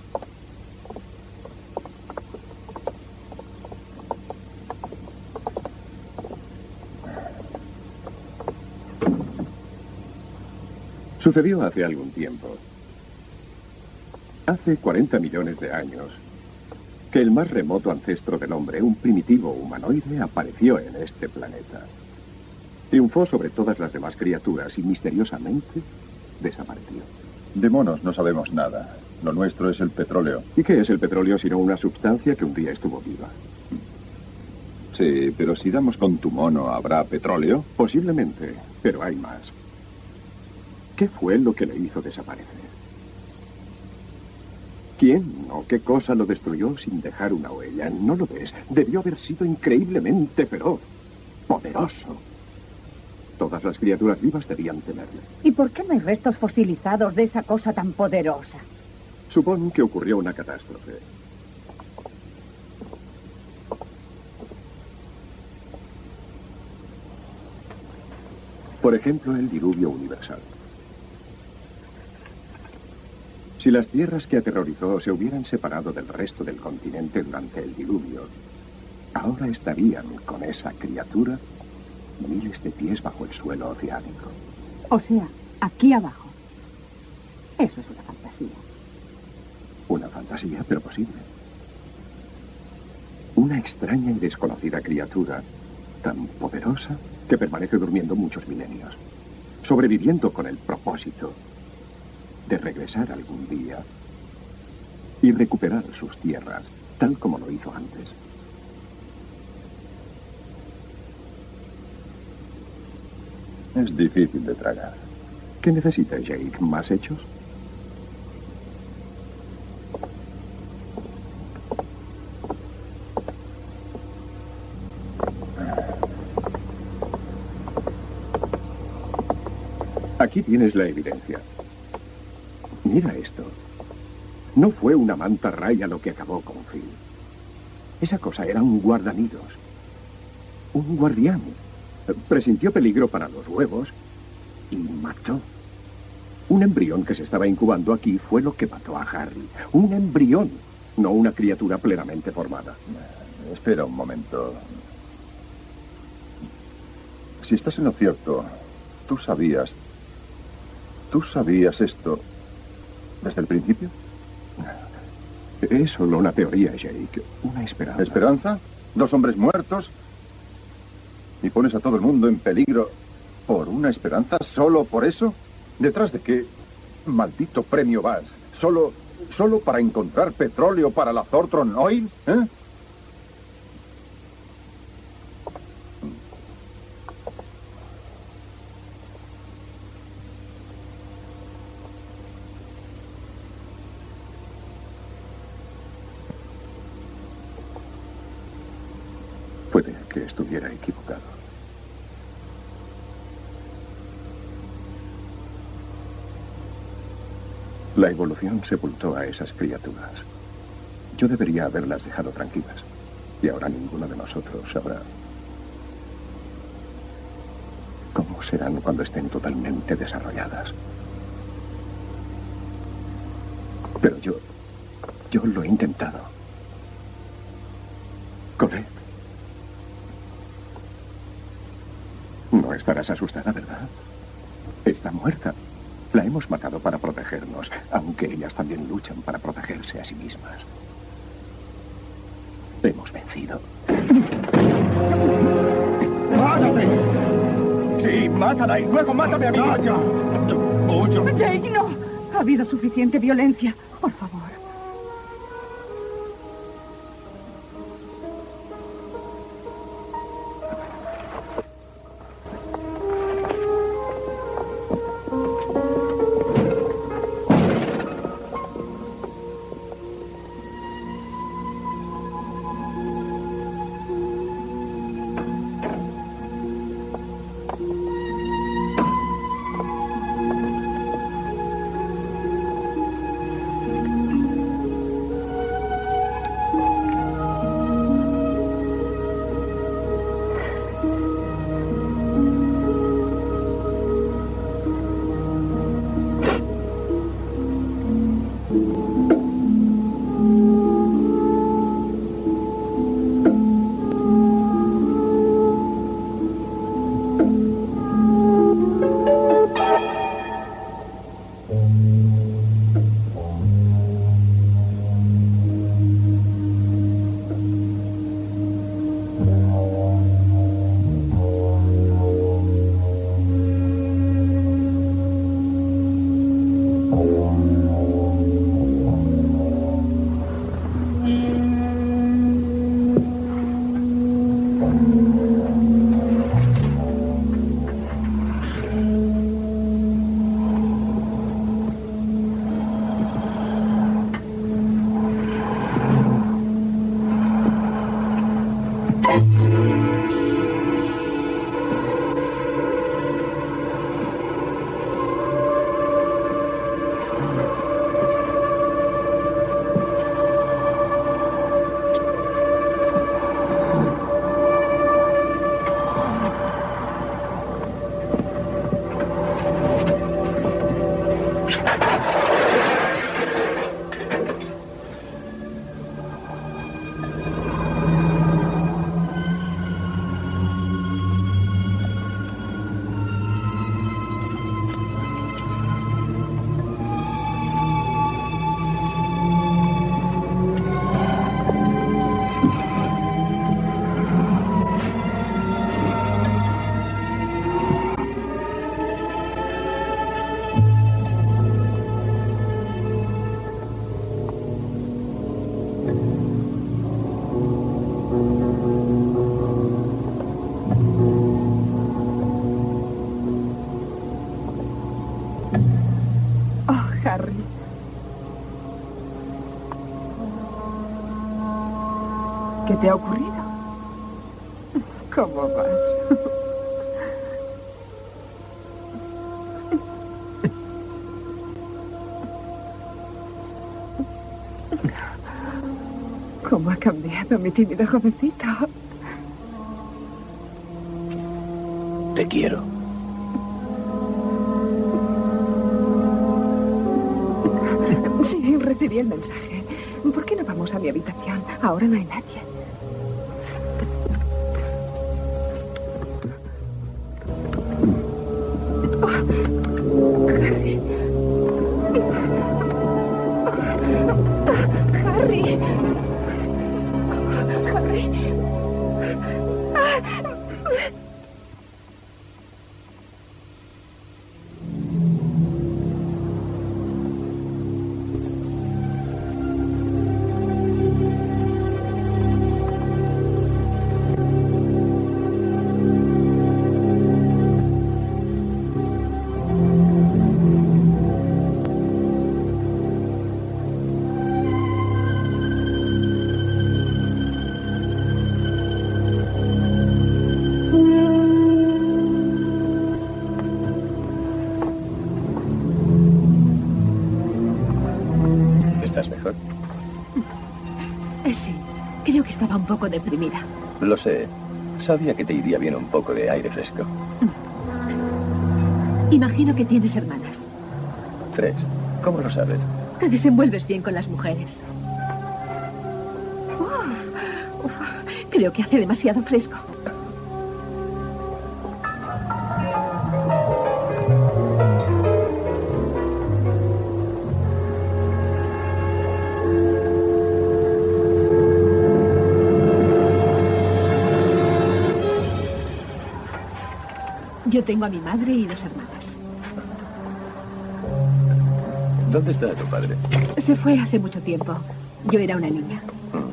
Sucedió hace algún tiempo. Hace 40 millones de años, que el más remoto ancestro del hombre, un primitivo humanoide, apareció en este planeta. Triunfó sobre todas las demás criaturas y misteriosamente desapareció. De monos no sabemos nada. Lo nuestro es el petróleo. ¿Y qué es el petróleo sino una sustancia que un día estuvo viva? Sí, pero si damos con tu mono, ¿habrá petróleo? Posiblemente, pero hay más. ¿Qué fue lo que le hizo desaparecer? ¿Quién o qué cosa lo destruyó sin dejar una huella? ¿No lo ves? Debió haber sido increíblemente feroz, poderoso. Todas las criaturas vivas debían temerle. ¿Y por qué no hay restos fosilizados de esa cosa tan poderosa? Supón que ocurrió una catástrofe. Por ejemplo, el diluvio universal. Si las tierras que aterrorizó se hubieran separado del resto del continente durante el diluvio, ahora estarían con esa criatura miles de pies bajo el suelo oceánico. O sea, aquí abajo. Eso es una fantasía. Una fantasía, pero posible. Una extraña y desconocida criatura, tan poderosa que permanece durmiendo muchos milenios, sobreviviendo con el propósito de regresar algún día y recuperar sus tierras, tal como lo hizo antes. Es difícil de tragar. ¿Qué necesita Jake? ¿Más hechos? Aquí tienes la evidencia. Mira esto. No fue una manta raya lo que acabó con Phil. Esa cosa era un guardanidos. Un guardián. Presintió peligro para los huevos y mató. Un embrión que se estaba incubando aquí fue lo que mató a Harry. Un embrión, no una criatura plenamente formada. Espera un momento. Si estás en lo cierto, tú sabías esto desde el principio. Es solo una teoría, Jake. Una esperanza. ¿Esperanza? ¿Dos hombres muertos? ¿Y pones a todo el mundo en peligro por una esperanza? ¿Solo por eso? ¿Detrás de qué maldito premio vas? ¿Solo para encontrar petróleo para la Thornton Oil? ¿Eh? Puede que estuviera equivocado. La evolución sepultó a esas criaturas. Yo debería haberlas dejado tranquilas. Y ahora ninguno de nosotros sabrá cómo serán cuando estén totalmente desarrolladas. Pero yo lo he intentado. Colette. No estarás asustada, ¿verdad? Está muerta. La hemos matado para protegernos, aunque ellas también luchan para protegerse a sí mismas. Hemos vencido. ¡Mátate! Sí, mátala y luego mátame a mí. ¡Vaya! Jake, no. Ha habido suficiente violencia. Por favor. Harry. ¿Qué te ha ocurrido? ¿Cómo vas? ¿Cómo ha cambiado mi tímido jovencito? Te quiero. Sí, recibí el mensaje. ¿Por qué no vamos a mi habitación? Ahora no hay nadie. Harry. Harry. Sí, creo que estaba un poco deprimida. Lo sé. Sabía que te iría bien un poco de aire fresco. Imagino que tienes hermanas. 3. ¿Cómo lo sabes? Te desenvuelves bien con las mujeres. Creo que hace demasiado fresco. Yo tengo a mi madre y 2 hermanas. ¿Dónde está tu padre? Se fue hace mucho tiempo. Yo era una niña.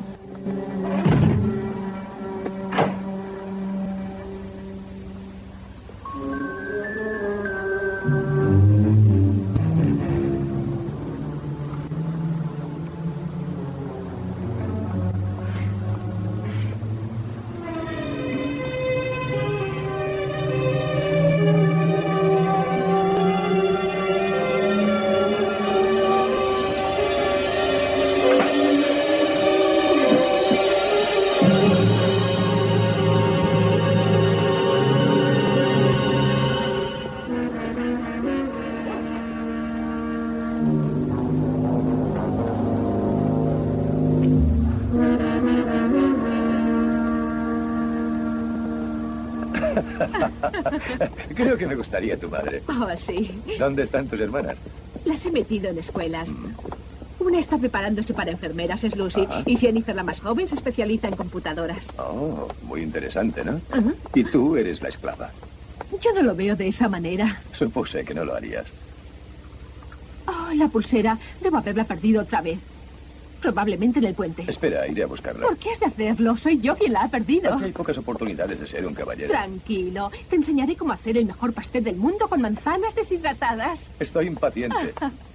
Creo que me gustaría tu madre. Oh, sí. ¿Dónde están tus hermanas? Las he metido en escuelas. Una está preparándose para enfermeras, es Lucy. Y Jennifer, la más joven, se especializa en computadoras. Oh, muy interesante, ¿no? Y tú eres la esclava. Yo no lo veo de esa manera. Supuse que no lo harías. Oh, la pulsera. Debo haberla perdido otra vez. Probablemente en el puente. Espera, iré a buscarla. ¿Por qué has de hacerlo? Soy yo quien la ha perdido. Aquí hay pocas oportunidades de ser un caballero. Tranquilo. Te enseñaré cómo hacer el mejor pastel del mundo con manzanas deshidratadas. Estoy impaciente.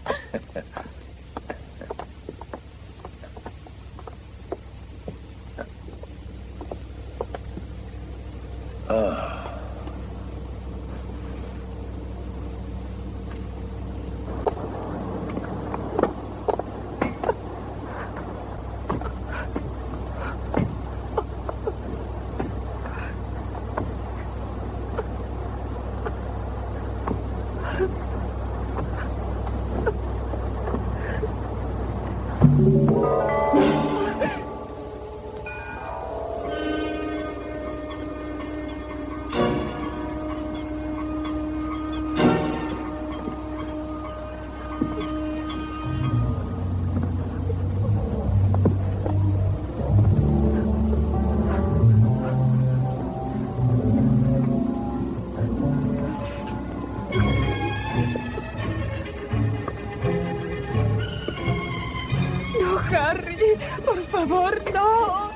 Harry, por favor, no.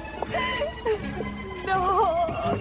No.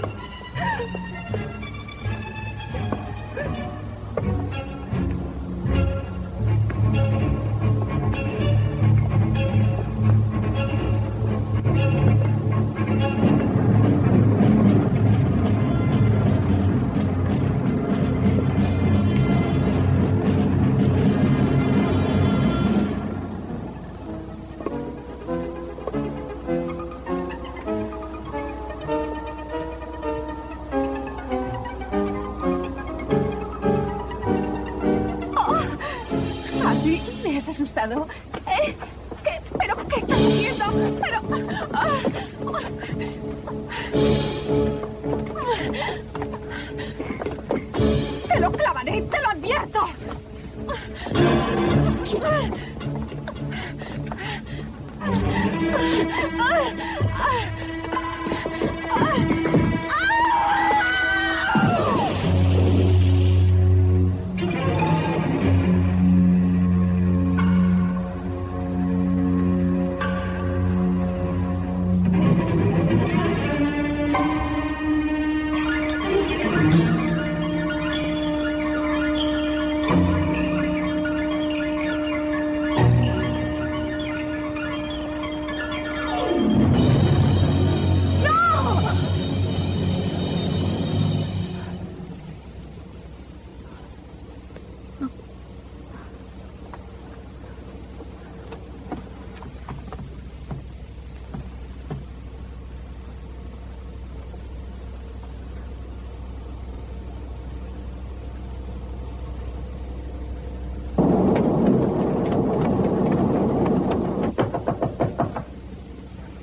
Asustado. ¿Pero qué estás haciendo? Pero... Te lo clavaré, te lo advierto.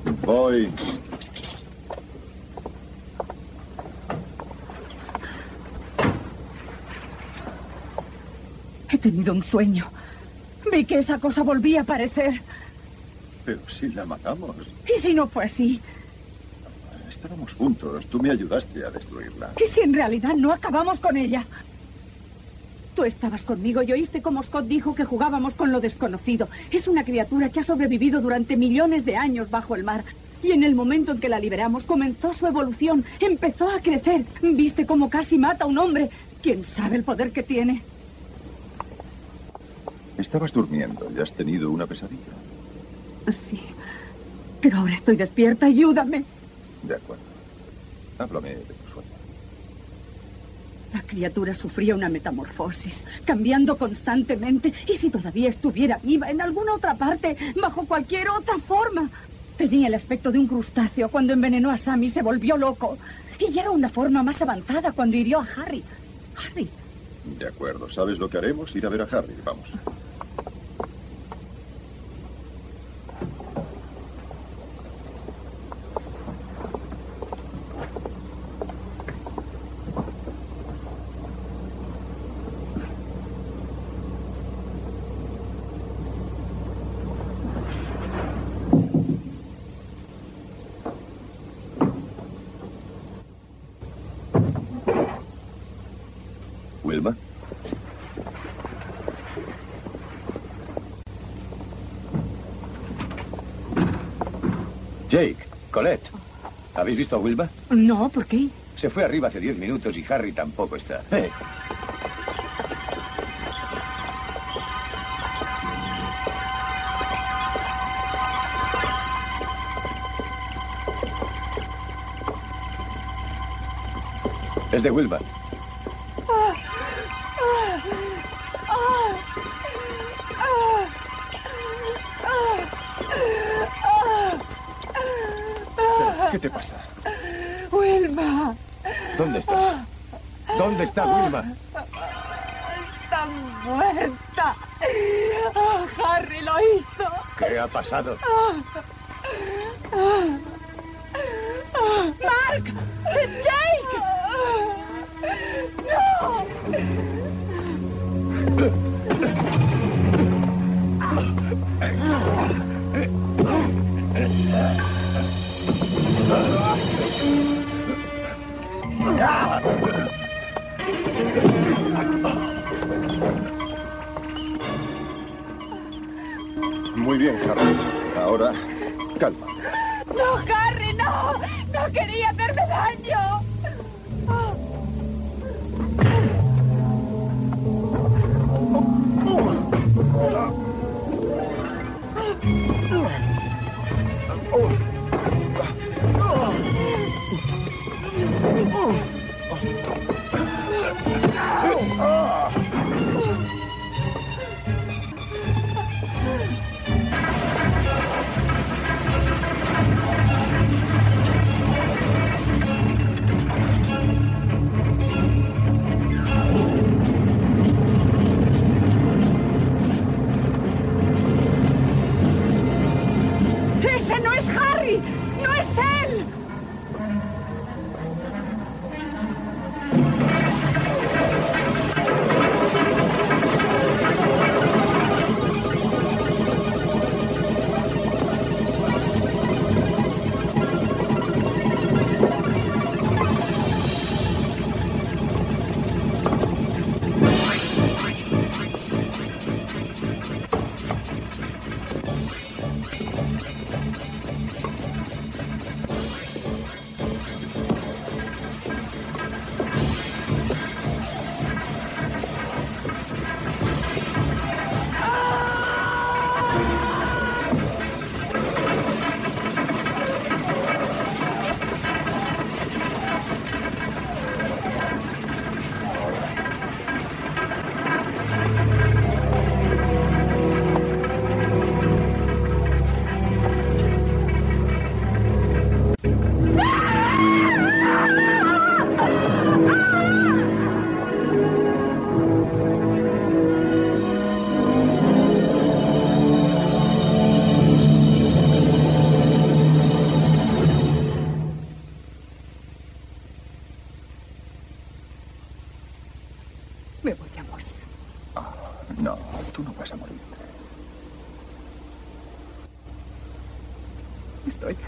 Voy. He tenido un sueño. Vi que esa cosa volvía a aparecer. Pero si la matamos. ¿Y si no fue así? Estábamos juntos. Tú me ayudaste a destruirla. ¿Y si en realidad no acabamos con ella? Tú estabas conmigo y oíste como Scott dijo que jugábamos con lo desconocido. Es una criatura que ha sobrevivido durante millones de años bajo el mar. Y en el momento en que la liberamos comenzó su evolución. Empezó a crecer. ¿Viste cómo casi mata a un hombre? ¿Quién sabe el poder que tiene? Estabas durmiendo y has tenido una pesadilla. Sí. Pero ahora estoy despierta. Ayúdame. De acuerdo. Háblame de tu sueño. La criatura sufría una metamorfosis, cambiando constantemente. ¿Y si todavía estuviera viva en alguna otra parte, bajo cualquier otra forma? Tenía el aspecto de un crustáceo cuando envenenó a Sam y se volvió loco. Y ya era una forma más avanzada cuando hirió a Harry. Harry. De acuerdo. ¿Sabes lo que haremos? Ir a ver a Harry. Vamos. ¿Wilma? Jake, Colette. ¿Habéis visto a Wilma? No, ¿por qué? Se fue arriba hace 10 minutos y Harry tampoco está. Es de Wilma. ¿Qué te pasa? Wilma. ¿Dónde está? ¿Dónde está Wilma? Está muerta. Oh, Harry lo hizo. ¿Qué ha pasado? ¡Mark! ¡Jake! ¡No! Muy bien, Harry. Ahora, calma. ¡No, Harry, no! ¡No quería hacerme daño!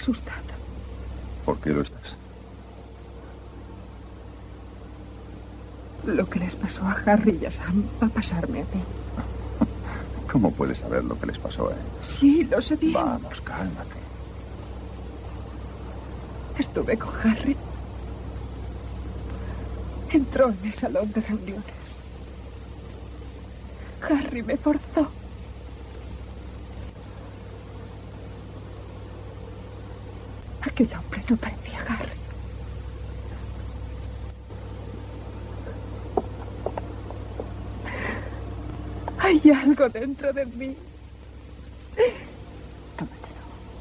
asustada. ¿Por qué lo estás? Lo que les pasó a Harry y a Sam va a pasarme a mí. ¿Cómo puedes saber lo que les pasó a él? Sí, lo sé bien. Vamos, cálmate. Estuve con Harry. Entró en el salón de reuniones. Harry me forzó. Aquel hombre no parecía Harry. Hay algo dentro de mí. Tómatelo.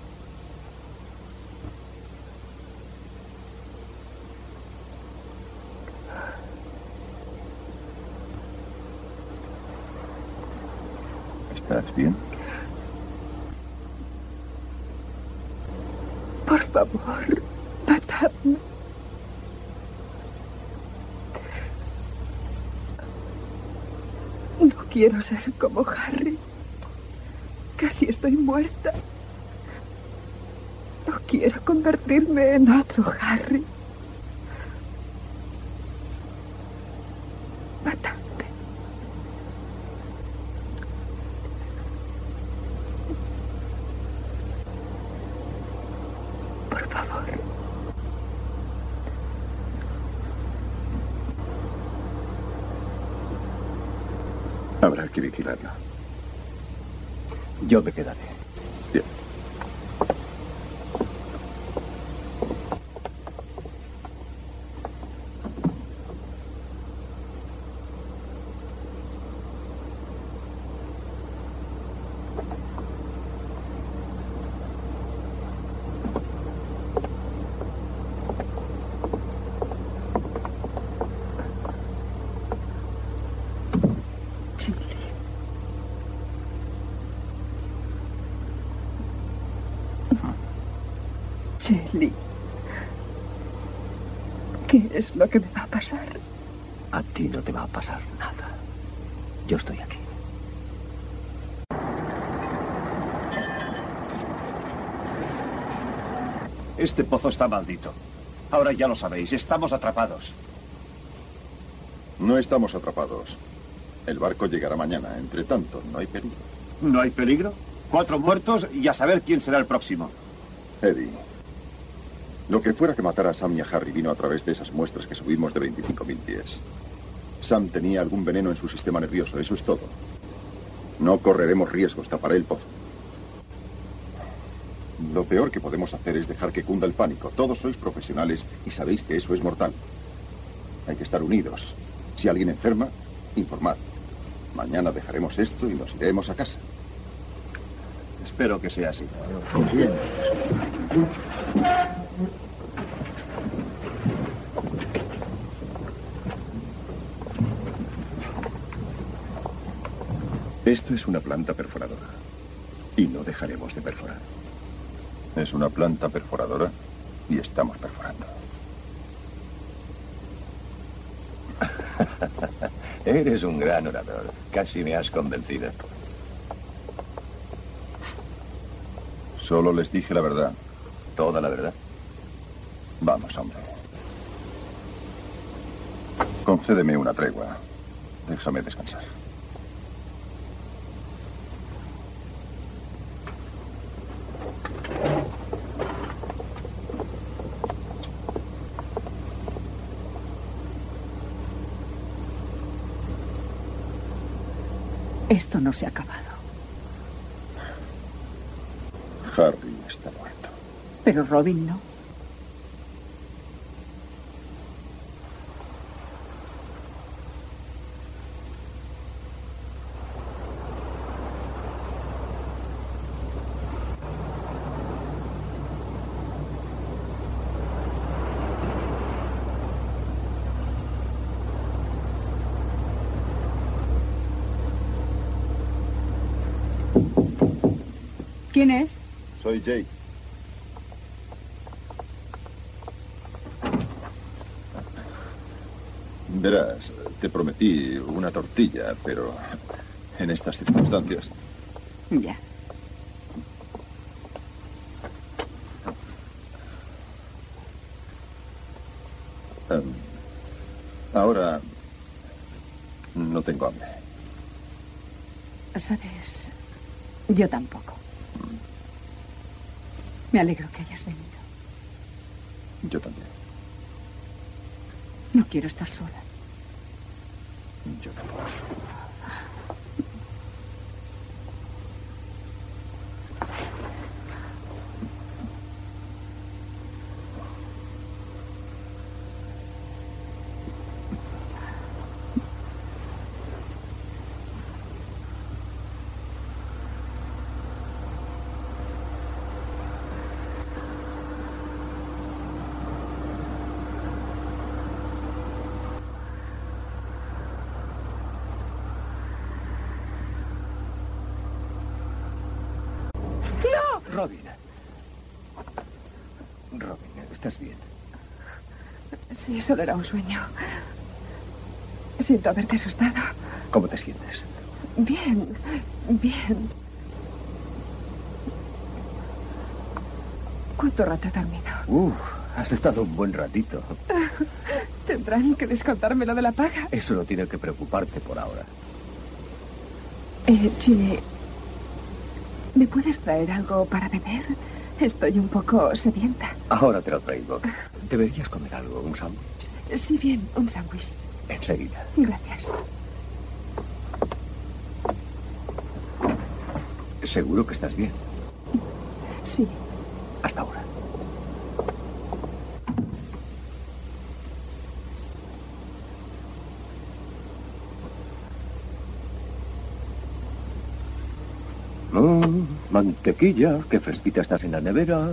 ¿Estás bien? Por favor, matadme. No quiero ser como Harry. Casi estoy muerta. No quiero convertirme en otro Harry. Matadme. Por favor. Habrá que vigilarlo. Yo me quedaré. Bien. Shelley, ¿qué es lo que me va a pasar? A ti no te va a pasar nada. Yo estoy aquí. Este pozo está maldito. Ahora ya lo sabéis, estamos atrapados. No estamos atrapados. El barco llegará mañana. Entre tanto, no hay peligro. ¿No hay peligro? 4 muertos y a saber quién será el próximo. Eddie, lo que fuera que matara a Sam y a Harry vino a través de esas muestras que subimos de 25.000 pies. Sam tenía algún veneno en su sistema nervioso, eso es todo. No correremos riesgos, taparé el pozo. Lo peor que podemos hacer es dejar que cunda el pánico. Todos sois profesionales y sabéis que eso es mortal. Hay que estar unidos. Si alguien enferma, informad. Mañana dejaremos esto y nos iremos a casa. Espero que sea así. Bien. Esto es una planta perforadora. Y no dejaremos de perforar. Es una planta perforadora y estamos perforando. Eres un gran orador. Casi me has convencido. Solo les dije la verdad. Toda la verdad. Vamos, hombre. Concédeme una tregua. Déjame descansar. Esto no se ha acabado. Harry está muerto. Pero Robin no. ¿Quién es? Soy Jake. Verás, te prometí una tortilla, pero en estas circunstancias... Ya. Ahora no tengo hambre. ¿Sabes? Yo tampoco. Me alegro que hayas venido. Yo también. No quiero estar sola. Yo tampoco. Robin. Robin, ¿estás bien? Sí, solo era un sueño. Siento haberte asustado. ¿Cómo te sientes? Bien, bien. ¿Cuánto rato he dormido? Has estado un buen ratito. Tendrán que descontarme lo de la paga. Eso no tiene que preocuparte por ahora. Chile, ¿me puedes traer algo para beber? Estoy un poco sedienta. Ahora te lo traigo. Deberías comer algo, un sándwich. Sí, bien, un sándwich. Enseguida. Gracias. ¿Seguro que estás bien? Sí. Hasta ahora. Mantequilla, qué fresquita estás en la nevera.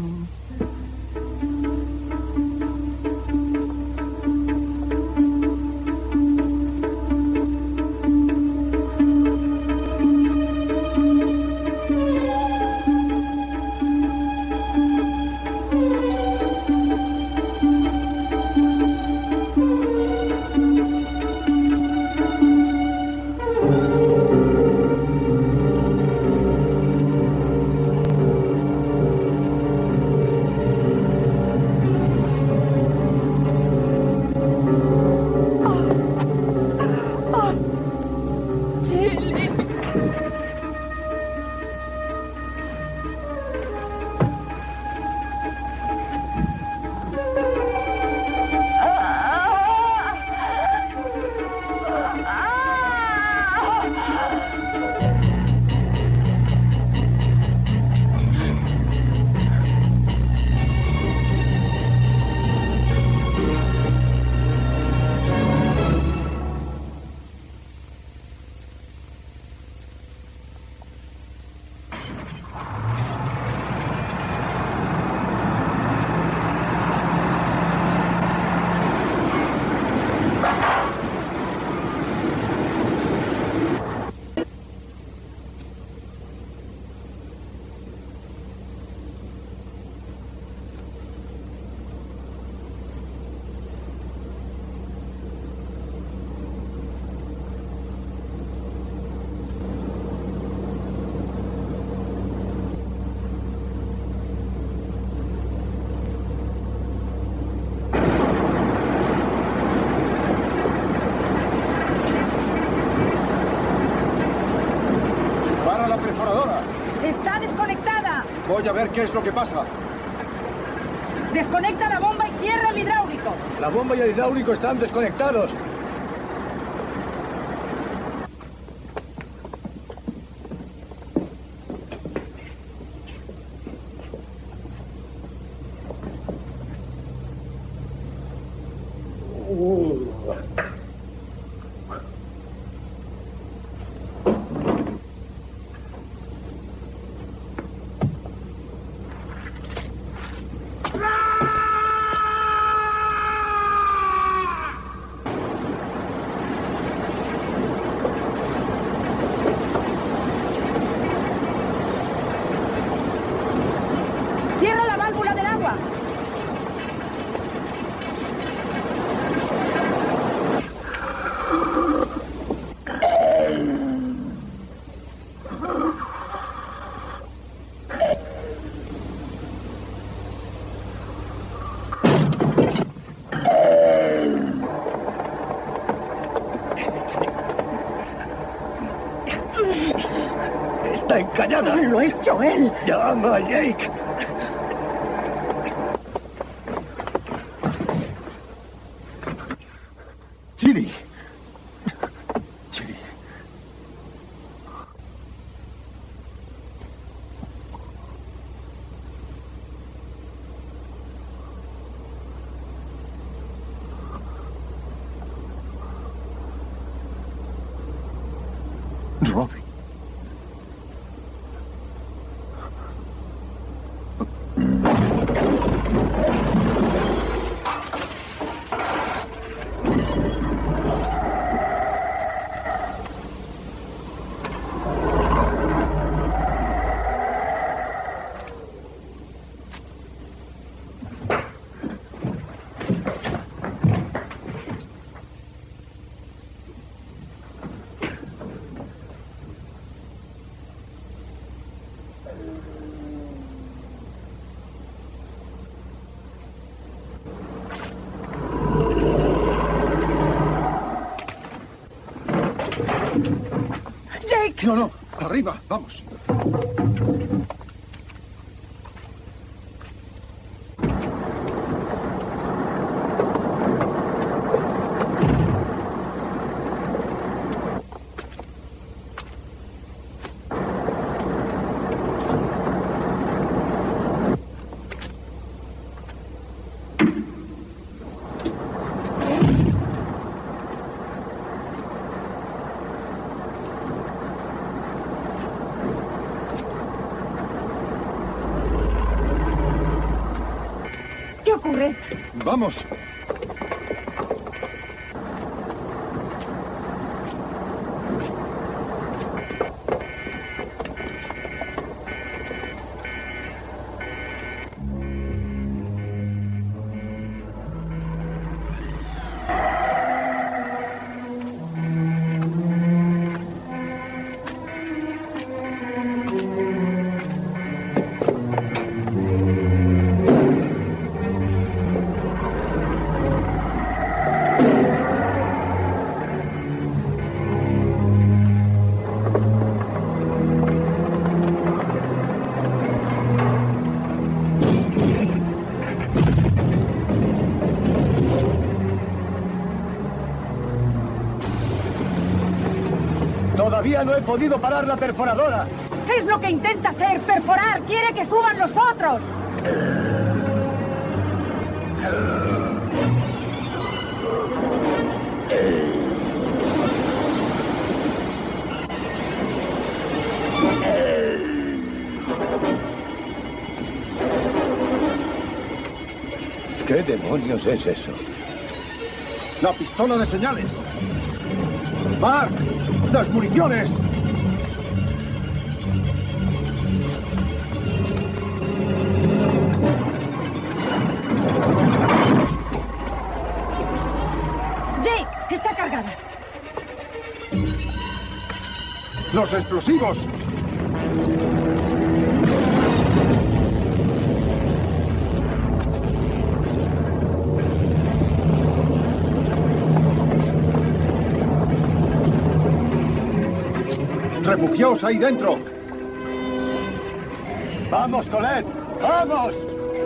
Voy a ver qué es lo que pasa. Desconecta la bomba y cierra el hidráulico. La bomba y el hidráulico están desconectados. está encallada. Lo ha hecho él. ¡Llama a Jake! ¡Chiri! ¡Chiri! Robbie. Jake. No, no, arriba, vamos. ¿Qué ocurre? Vamos. Todavía no he podido parar la perforadora. Es lo que intenta hacer, perforar. Quiere que suban los otros. ¿Qué demonios es eso? La pistola de señales. ¡Mark! ¡Las municiones! Jake, está cargada. ¡Los explosivos! ¡Refugiaos ahí dentro! ¡Vamos, Colette! ¡Vamos!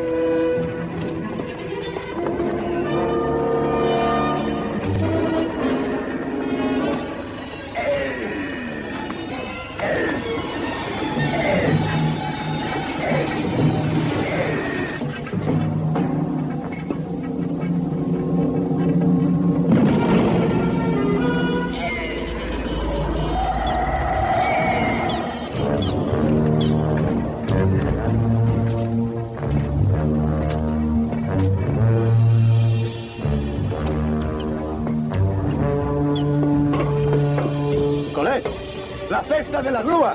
¡La cesta de la grúa!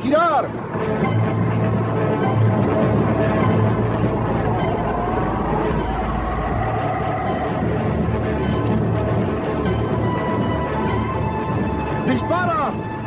girar! ¡Dispara!